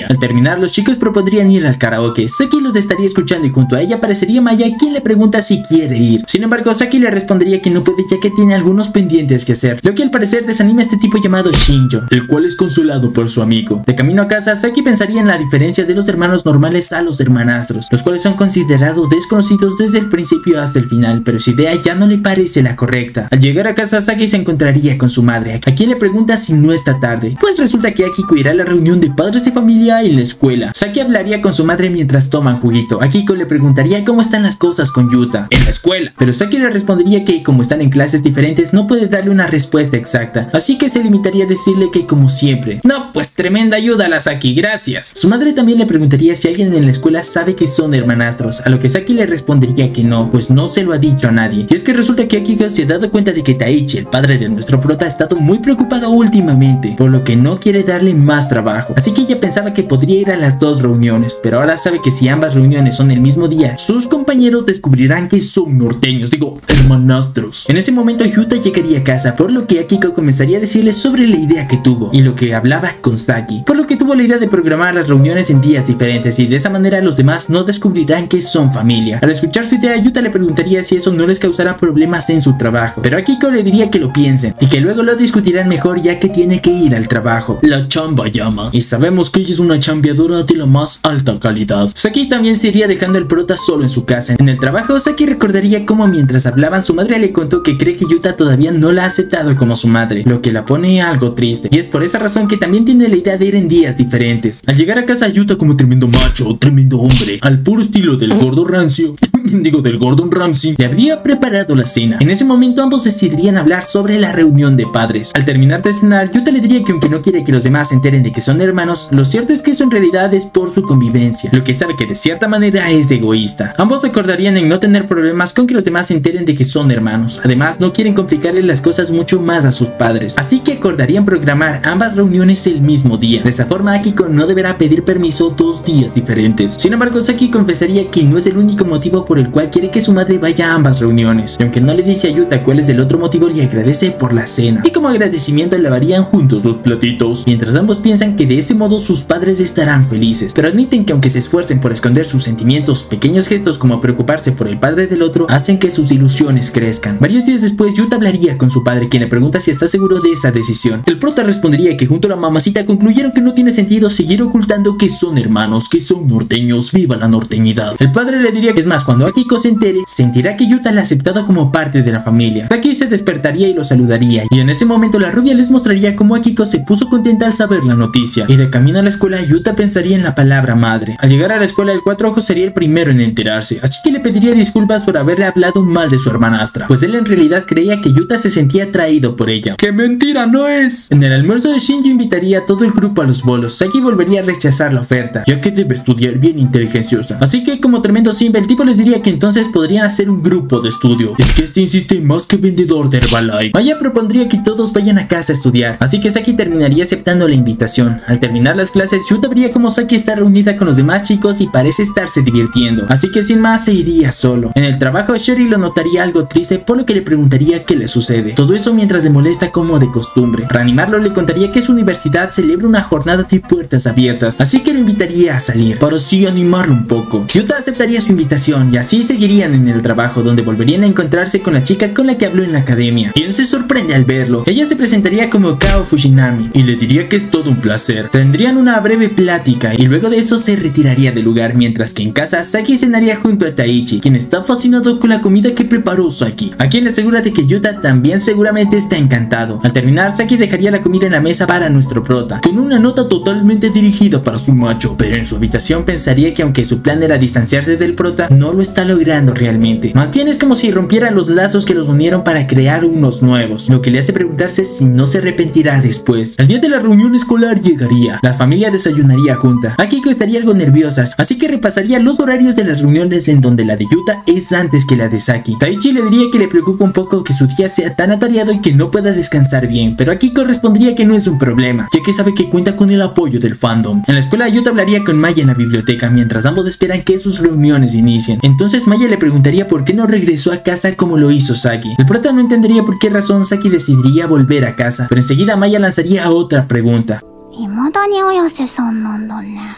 terminar, los chicos propondrían ir al karaoke. Saki los estaría escuchando y junto a ella aparecería Maya, quien le pregunta si quiere ir. Sin embargo, Saki le respondería que no puede ya que tiene algunos pendientes que hacer, lo que al parecer desanima a este tipo llamado Shinjo, el cual es consolado por su amigo. De camino a casa, Saki pensaría en la diferencia de los hermanos normales a los hermanastros, los cuales son considerados desconocidos desde el principio hasta el final, pero su idea ya no le parece la correcta. Al llegar a casa, Saki se encontraría con su madre, a quien le pregunta si no está tarde, pues resulta que Akiko irá a la reunión de padres de familia en la escuela. Saki hablaría con su madre mientras toman juguito. Akiko le preguntaría cómo están las cosas con Yuta en la escuela, pero Saki le respondería que como están en clases diferentes no puede darle una respuesta exacta, así que se limitaría a decirle que como siempre. No, pues tremenda ayuda la Saki, gracias. Su madre también le preguntaría si alguien en la escuela sabe que son hermanastros, a lo que Saki le respondería que no, pues no se lo ha dicho a nadie. Y es que resulta que Akiko se ha dado cuenta de que Taichi, el padre de nuestro prota, ha estado muy preocupado últimamente, por lo que no quiere darle más trabajo, así que ella pensaba que podría ir a las dos reuniones, pero ahora sabe que si ambas reuniones son el mismo día, sus compañeros descubrirán que son norteños, digo, hermanastros. En ese momento Yuta llegaría a casa, por lo que Akiko comenzaría a decirle sobre la idea que tuvo y lo que hablaba con Saki, por lo que tuvo la idea de programar las reuniones en días diferentes y de esa manera los demás no descubrirán que son familia. Al escuchar su idea, Yuta le preguntaría si eso no les causará problemas en su trabajo, pero Akiko le diría que lo piensen y que luego lo discutirán mejor ya que tiene que ir al trabajo. La chamba llama y sabemos que ella es una chambeadora de la más alta calidad. Saki también se iría dejando el prota solo en su casa. En el trabajo, Saki recordaría cómo mientras hablaban su madre le contó que cree que Yuta todavía no la ha aceptado como su madre, lo que la pone algo triste, y es por esa razón que también tiene la idea de ir en días diferentes. Al llegar a casa, Yuta, como tremendo macho, tremendo hombre, al puro estilo del gordo rancio digo del Gordon Ramsay, le habría preparado la cena. En ese momento ambos decidirían hablar sobre la reunión de padres. Al terminar de cenar, Yuta le diría que aunque no quiere que los demás se enteren de que son hermanos, lo cierto es que eso en realidad es por su convivencia, lo que sabe que de cierta manera es egoísta. Ambos acordarían en no tener problemas con que los demás se enteren de que son hermanos. Además, no quieren complicarle las cosas mucho más a sus padres, así que acordarían programar ambas reuniones el mismo día. De esa forma, Akiko no deberá pedir permiso 2 días diferentes. Sin embargo, Saki confesaría que no es el único motivo por el cual quiere que su madre vaya a ambas reuniones, y aunque no le dice a Yuta cuál es el otro motivo, le agradece por la cena, y como agradecimiento lavarían juntos los platitos, mientras ambos piensan que de ese modo sus padres estarán felices, pero admiten que aunque se esfuercen por esconder sus sentimientos, pequeños gestos como preocuparse por el padre del otro hacen que sus ilusiones crezcan. Varios días después, Yuta hablaría con su padre, quien le pregunta si está seguro de esa decisión. El prota respondería que junto a la mamacita concluyeron que no tiene sentido seguir ocultando que son hermanos, que son norteños, viva la norteñidad. El padre le diría que es más, cuando Akiko se entere, sentirá que Yuta la ha aceptado como parte de la familia. Saki se despertaría y lo saludaría, y en ese momento la rubia les mostraría cómo Akiko se puso contenta al saber la noticia, y de camino a la escuela Yuta pensaría en la palabra madre. Al llegar a la escuela, el Cuatro Ojos sería el primero en enterarse, así que le pediría disculpas por haberle hablado mal de su hermanastra, pues él en realidad creía que Yuta se sentía atraído por ella. ¡Qué mentira no es! En el almuerzo de Shinjo invitaría a todo el grupo a los bolos. Saki volvería a rechazar la oferta, ya que debe estudiar bien inteligenciosa, así que como tremendo simba, el tipo les diría que entonces podrían hacer un grupo de estudio. Es que este insiste más que vendedor de Herbalife. Maya propondría que todos vayan a casa a estudiar, así que Saki terminaría aceptando la invitación. Al terminar las clases, Yuta vería como Saki está reunida con los demás chicos y parece estarse divirtiendo, así que sin más se iría solo. En el trabajo, Shuri lo notaría algo triste, por lo que le preguntaría qué le sucede. Todo eso mientras le molesta como de costumbre. Para animarlo, le contaría que su universidad celebra una jornada de puertas abiertas, así que lo invitaría a salir, para así animarlo un poco. Yuta aceptaría su invitación y así seguirían en el trabajo, donde volverían a encontrarse con la chica con la que habló en la academia, quien se sorprende al verlo. Ella se presentaría como Kao Fujinami y le diría que es todo un placer. Tendrían una breve plática y luego de eso se retiraría del lugar, mientras que en casa Saki cenaría junto a Taichi, quien está fascinado con la comida que preparó Saki, a quien le asegura de que Yuta también seguramente está encantado. Al terminar, Saki dejaría la comida en la mesa para nuestro prota, con una nota totalmente dirigida para su macho, pero en su habitación pensaría que aunque su plan era distanciarse del prota, no lo está logrando realmente. Más bien es como si rompiera los lazos que los unieron para crear unos nuevos, lo que le hace preguntarse si no se arrepentirá después. El día de la reunión escolar llegaría, la familia desayunaría junta. Akiko estaría algo nerviosa, así que repasaría los horarios de las reuniones, en donde la de Yuta es antes que la de Saki. Taichi le diría que le preocupa un poco que su día sea tan atareado y que no pueda descansar bien, pero Akiko respondería que no es un problema, ya que sabe que cuenta con el apoyo del fandom. En la escuela, Yuta hablaría con Maya en la biblioteca, mientras ambos esperan que sus reuniones inicien. Entonces Maya le preguntaría por qué no regresó a casa como lo hizo Saki. El prota no entendería por qué razón Saki decidiría volver a casa, pero enseguida Maya lanzaría otra pregunta.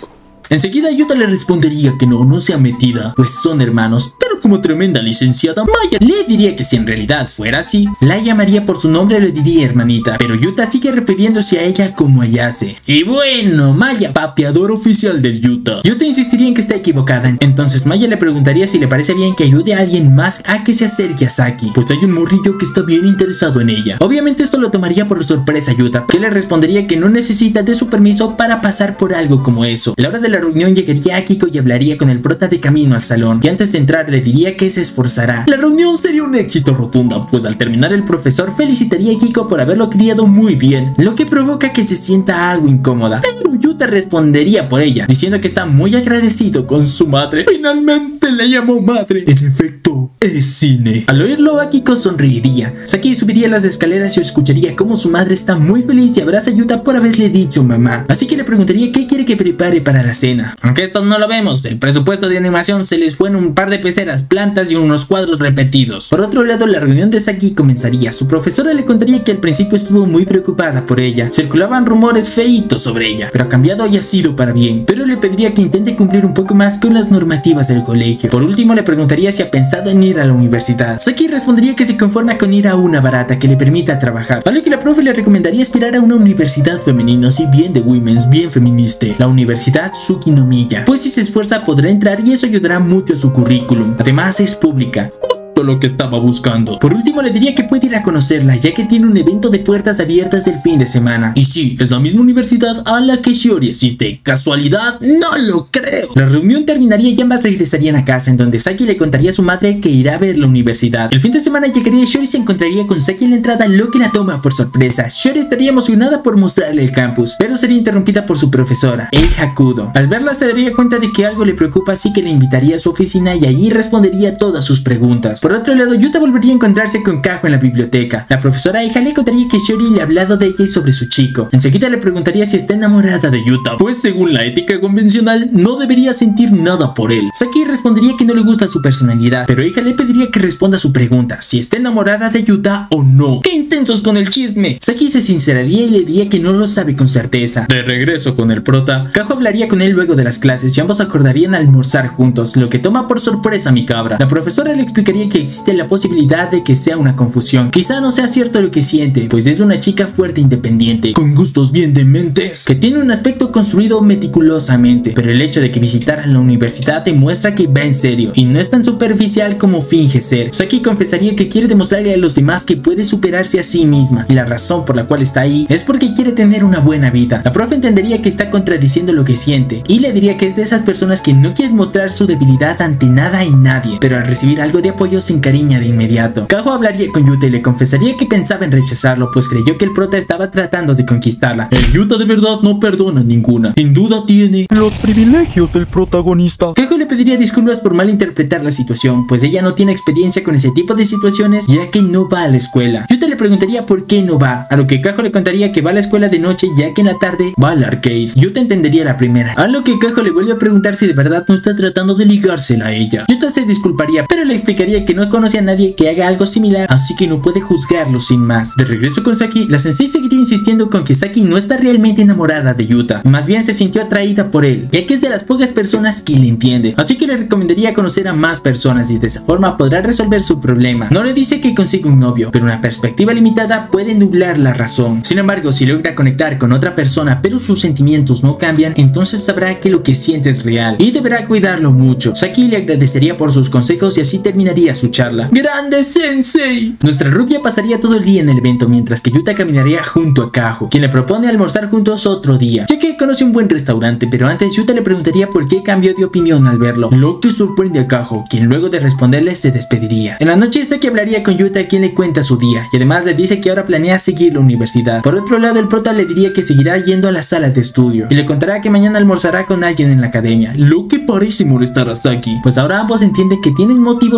Enseguida Yuta le respondería que no sea metida, pues son hermanos, pero como tremenda licenciada, Maya le diría que si en realidad fuera así, la llamaría por su nombre y le diría hermanita, pero Yuta sigue refiriéndose a ella como Ayase. Y bueno, Maya, papeador oficial del Yuta. Yuta insistiría en que está equivocada, entonces Maya le preguntaría si le parece bien que ayude a alguien más a que se acerque a Saki, pues hay un morrillo que está bien interesado en ella. Obviamente esto lo tomaría por sorpresa Yuta, que le respondería que no necesita de su permiso para pasar por algo como eso. A la hora de la reunión llegaría Akiko y hablaría con el prota de camino al salón, y antes de entrar le diría que se esforzará. La reunión sería un éxito rotundo, pues al terminar el profesor felicitaría a Akiko por haberlo criado muy bien, lo que provoca que se sienta algo incómoda, pero Yuta respondería por ella, diciendo que está muy agradecido con su madre. Finalmente le llamó madre. En efecto, es cine. Al oírlo, Akiko sonreiría. Saki subiría las escaleras y escucharía cómo su madre está muy feliz y abraza a Yuta por haberle dicho mamá, así que le preguntaría qué quiere que prepare para la cena. Aunque esto no lo vemos, el presupuesto de animación se les fue en un par de peceras, plantas y unos cuadros repetidos. Por otro lado, la reunión de Saki comenzaría. Su profesora le contaría que al principio estuvo muy preocupada por ella, circulaban rumores feitos sobre ella, pero ha cambiado y ha sido para bien, pero le pediría que intente cumplir un poco más con las normativas del colegio. Por último, le preguntaría si ha pensado en ir a la universidad. Saki respondería que se conforma con ir a una barata que le permita trabajar, a lo que la profe le recomendaría aspirar a una universidad femenina, si bien de women's, bien feminista, la Universidad Tsukinomiya, pues si se esfuerza podrá entrar y eso ayudará mucho a su currículum. Además es pública, lo que estaba buscando. Por último le diría que puede ir a conocerla, ya que tiene un evento de puertas abiertas el fin de semana. Y sí, es la misma universidad a la que Shiori asiste. ¿Casualidad? No lo creo. La reunión terminaría y ambas regresarían a casa, en donde Saki le contaría a su madre que irá a ver la universidad. El fin de semana llegaría y Shiori se encontraría con Saki en la entrada, lo que la toma por sorpresa. Shiori estaría emocionada por mostrarle el campus, pero sería interrumpida por su profesora, Ei Hakudo. Al verla se daría cuenta de que algo le preocupa, así que le invitaría a su oficina y allí respondería todas sus preguntas. Por otro lado, Yuta volvería a encontrarse con Kajo en la biblioteca. La profesora Eija le contaría que Shiori le ha hablado de ella y sobre su chico. Enseguida le preguntaría si está enamorada de Yuta, pues según la ética convencional no debería sentir nada por él. Saki respondería que no le gusta su personalidad, pero Eija le pediría que responda a su pregunta, si está enamorada de Yuta o no. ¡Qué intensos con el chisme! Saki se sinceraría y le diría que no lo sabe con certeza. De regreso con el prota, Kajo hablaría con él luego de las clases y ambos acordarían almorzar juntos, lo que toma por sorpresa a mi cabra. La profesora le explicaría que existe la posibilidad de que sea una confusión. Quizá no sea cierto lo que siente, pues es una chica fuerte e independiente, con gustos bien dementes, que tiene un aspecto construido meticulosamente, pero el hecho de que visitara la universidad demuestra que va en serio y no es tan superficial como finge ser. Saki confesaría que quiere demostrarle a los demás que puede superarse a sí misma, y la razón por la cual está ahí es porque quiere tener una buena vida. La profe entendería que está contradiciendo lo que siente y le diría que es de esas personas que no quieren mostrar su debilidad ante nada y nadie, pero al recibir algo de apoyo se encariña de inmediato. Kajo hablaría con Yuta y le confesaría que pensaba en rechazarlo, pues creyó que el prota estaba tratando de conquistarla. El Yuta de verdad no perdona ninguna. Sin duda tiene los privilegios del protagonista. Kajo le pediría disculpas por malinterpretar la situación, pues ella no tiene experiencia con ese tipo de situaciones, ya que no va a la escuela. Yuta le preguntaría por qué no va, a lo que Kajo le contaría que va a la escuela de noche, ya que en la tarde va al arcade. Yuta entendería la primera, a lo que Kajo le vuelve a preguntar si de verdad no está tratando de ligársela a ella. Yuta se disculparía, pero le explicaría que no conoce a nadie que haga algo similar, así que no puede juzgarlo sin más. De regreso con Saki, la sensei seguiría insistiendo con que Saki no está realmente enamorada de Yuta, más bien se sintió atraída por él, ya que es de las pocas personas que le entiende, así que le recomendaría conocer a más personas y de esa forma podrá resolver su problema. No le dice que consiga un novio, pero una perspectiva limitada puede nublar la razón. Sin embargo, si logra conectar con otra persona pero sus sentimientos no cambian, entonces sabrá que lo que siente es real y deberá cuidarlo mucho. Saki le agradecería por sus consejos y así terminaría su charla. ¡Grande sensei! Nuestra rubia pasaría todo el día en el evento, mientras que Yuta caminaría junto a Kajo, quien le propone almorzar juntos otro día, ya que conoce un buen restaurante, pero antes Yuta le preguntaría por qué cambió de opinión al verlo, lo que sorprende a Kajo, quien luego de responderle se despediría. En la noche Saki hablaría con Yuta, quien le cuenta su día, y además le dice que ahora planea seguir la universidad. Por otro lado, el prota le diría que seguirá yendo a la sala de estudio, y le contará que mañana almorzará con alguien en la academia, lo que parece molestar a Saki, pues ahora ambos entienden que tienen motivos para discutir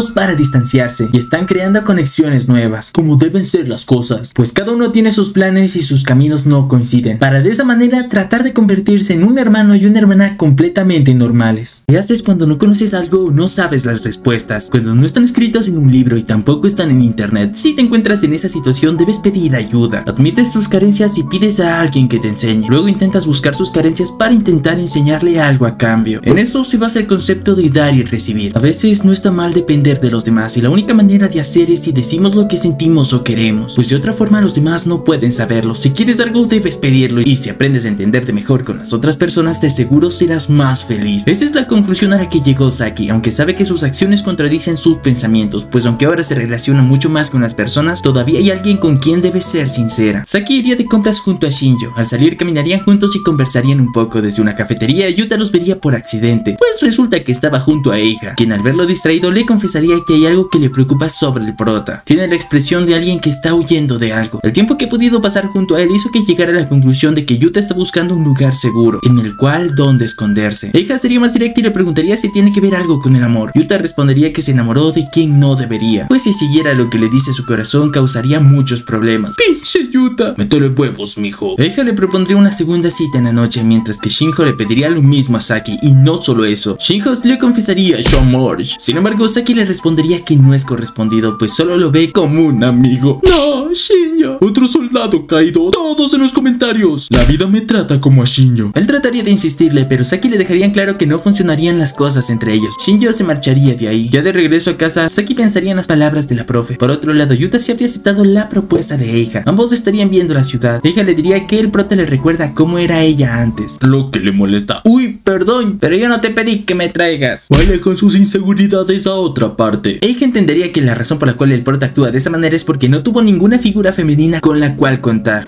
distanciarse y están creando conexiones nuevas, como deben ser las cosas, pues cada uno tiene sus planes y sus caminos no coinciden, para de esa manera tratar de convertirse en un hermano y una hermana completamente normales. ¿Qué haces cuando no conoces algo o no sabes las respuestas? Cuando no están escritas en un libro y tampoco están en internet. Si te encuentras en esa situación, debes pedir ayuda. Admites tus carencias y pides a alguien que te enseñe. Luego intentas buscar sus carencias para intentar enseñarle algo a cambio. En eso se basa el concepto de dar y recibir. A veces no está mal depender de los demás y la única manera de hacer es si decimos lo que sentimos o queremos, pues de otra forma los demás no pueden saberlo. Si quieres algo debes pedirlo y si aprendes a entenderte mejor con las otras personas de seguro serás más feliz. Esa es la conclusión a la que llegó Saki, aunque sabe que sus acciones contradicen sus pensamientos, pues aunque ahora se relaciona mucho más con las personas, todavía hay alguien con quien debe ser sincera. Saki iría de compras junto a Shinjo. Al salir caminarían juntos y conversarían un poco. Desde una cafetería Yuta los vería por accidente, pues resulta que estaba junto a Eija, quien al verlo distraído le confesaría que hay algo que le preocupa sobre el prota. Tiene la expresión de alguien que está huyendo de algo. El tiempo que he podido pasar junto a él hizo que llegara a la conclusión de que Yuta está buscando un lugar seguro, en el cual donde esconderse. Eija sería más directa y le preguntaría si tiene que ver algo con el amor. Yuta respondería que se enamoró de quien no debería, pues si siguiera lo que le dice su corazón causaría muchos problemas. ¡Pinche Yuta! Métele huevos, mijo. Eija le propondría una segunda cita en la noche, mientras que Shinjo le pediría lo mismo a Saki, y no solo eso, Shinjo le confesaría su amor. Sin embargo, Saki le respondería que no es correspondido, pues solo lo ve como un amigo. No, Shinjo. Otro soldado caído. Todos en los comentarios. La vida me trata como a Shinjo. Él trataría de insistirle, pero Saki le dejaría en claro que no funcionarían las cosas entre ellos. Shinjo se marcharía de ahí. Ya de regreso a casa, Saki pensaría en las palabras de la profe. Por otro lado, Yuta sí habría aceptado la propuesta de Eija. Ambos estarían viendo la ciudad. Eija le diría que el prota le recuerda cómo era ella antes, lo que le molesta. Uy, perdón, pero yo no te pedí que me traigas. Vaya con sus inseguridades a otra parte. Eija entendería que la razón por la cual el prota actúa de esa manera es porque no tuvo ninguna figura femenina con la cual contar.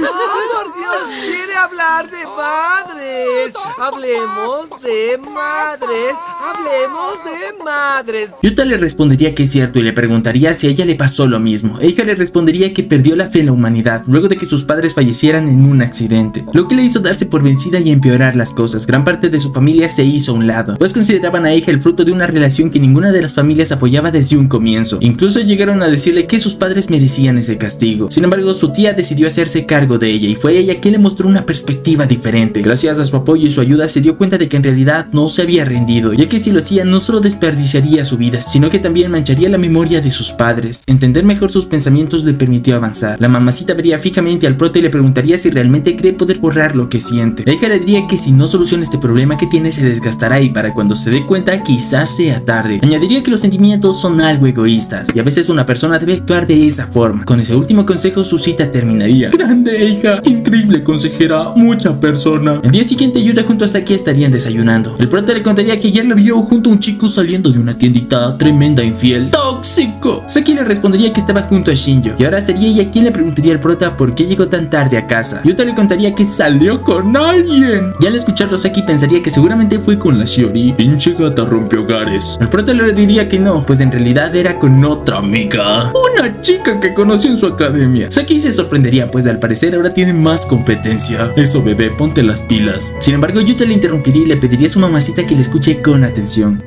Hablar de madres, hablemos de madres, hablemos de madres. Yuta le respondería que es cierto y le preguntaría si a ella le pasó lo mismo. Eija le respondería que perdió la fe en la humanidad luego de que sus padres fallecieran en un accidente, lo que le hizo darse por vencida y empeorar las cosas. Gran parte de su familia se hizo a un lado, pues consideraban a Eija el fruto de una relación que ninguna de las familias apoyaba desde un comienzo. Incluso llegaron a decirle que sus padres merecían ese castigo. Sin embargo, su tía decidió hacerse cargo de ella y fue ella quien le mostró una perspectiva diferente. Gracias a su apoyo y su ayuda se dio cuenta de que en realidad no se había rendido, ya que si lo hacía no solo desperdiciaría su vida, sino que también mancharía la memoria de sus padres. Entender mejor sus pensamientos le permitió avanzar. La mamacita vería fijamente al prota y le preguntaría si realmente cree poder borrar lo que siente. Eija le diría que si no soluciona este problema que tiene se desgastará y para cuando se dé cuenta quizás sea tarde. Añadiría que los sentimientos son algo egoístas y a veces una persona debe actuar de esa forma. Con ese último consejo su cita terminaría. Grande Eija, increíble consejera, mucha persona. El día siguiente Yuta junto a Saki estarían desayunando. El prota le contaría que ayer la vio junto a un chico saliendo de una tiendita tremenda infiel. ¡Tóxico! Saki le respondería que estaba junto a Shinjo y ahora sería ella quien le preguntaría al prota por qué llegó tan tarde a casa. Yuta le contaría que salió con alguien. Y al escucharlo Saki pensaría que seguramente fue con la Shiori. Pinche gata rompe hogares. El prota le diría que no, pues en realidad era con otra amiga, una chica que conoció en su academia. Saki se sorprendería, pues al parecer ahora tiene más competencia. Eso, bebé, ponte las pilas. Sin embargo, Yuta le interrumpiría y le pediría a su mamacita que le escuche con atención.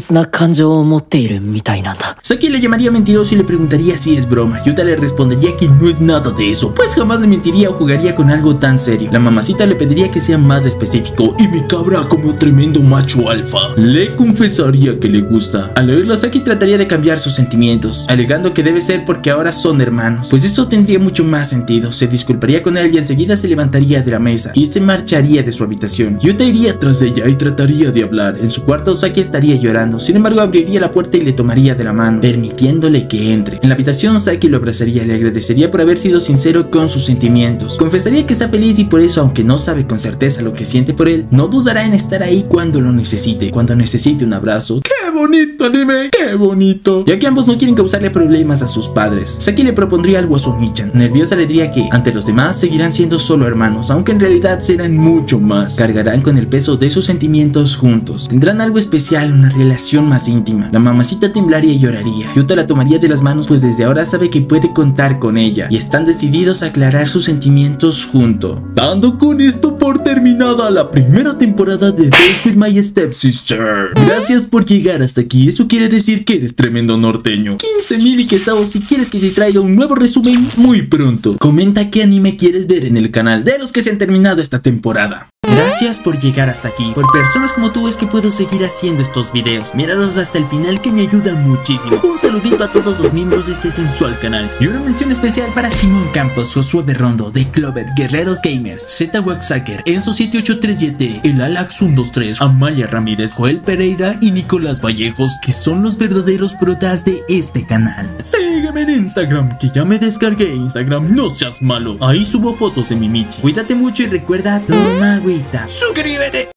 Saki le llamaría mentiroso y le preguntaría si es broma. Yuta le respondería que no es nada de eso, pues jamás le mentiría o jugaría con algo tan serio. La mamacita le pediría que sea más específico y me cabra como tremendo macho alfa. Le confesaría que le gusta. Al oírlo, Saki trataría de cambiar sus sentimientos, alegando que debe ser porque ahora son hermanos, pues eso tendría mucho más sentido. Se disculparía con él y enseguida se levantaría de la mesa y se marcharía de su habitación. Yuta iría tras ella y trataría de hablar. En su cuarto Saki estaría llorando, sin embargo abriría la puerta y le tomaría de la mano, permitiéndole que entre. En la habitación Saki lo abrazaría y le agradecería por haber sido sincero con sus sentimientos. Confesaría que está feliz y por eso, aunque no sabe con certeza lo que siente por él, no dudará en estar ahí cuando lo necesite, cuando necesite un abrazo. ¡Qué bonito anime! ¡Qué bonito! Ya que ambos no quieren causarle problemas a sus padres, Saki le propondría algo a Sumi-chan. Nerviosa le diría que ante los demás seguirán siendo solo hermanos, aunque en realidad serán mucho más. Cargarán con el peso de sus sentimientos juntos. Tendrán algo especial, una relación más íntima. La mamacita temblaría y lloraría. Yuta la tomaría de las manos, pues desde ahora sabe que puede contar con ella y están decididos a aclarar sus sentimientos juntos. Dando con esto por terminada la primera temporada de Days with My Stepsister. Gracias por llegar hasta aquí, eso quiere decir que eres tremendo norteño. 15,000 y quesados si quieres que te traiga un nuevo resumen muy pronto. Comenta qué anime quieres ver en el canal de los que se han terminado esta temporada. Gracias por llegar hasta aquí. Por personas como tú es que puedo seguir haciendo estos videos. Míralos hasta el final que me ayuda muchísimo. Un saludito a todos los miembros de este sensual canal. Y una mención especial para Simón Campos, Josué Berrondo, The Clover, Guerreros Gamers, Z Waxaker, Enzo 787, El Alax 123, Amalia Ramírez, Joel Pereira y Nicolás Vallejos, que son los verdaderos protas de este canal. Sígueme en Instagram, que ya me descargué Instagram, no seas malo. Ahí subo fotos de mi Michi. Cuídate mucho y recuerda, toma agüita. ¡Suscríbete!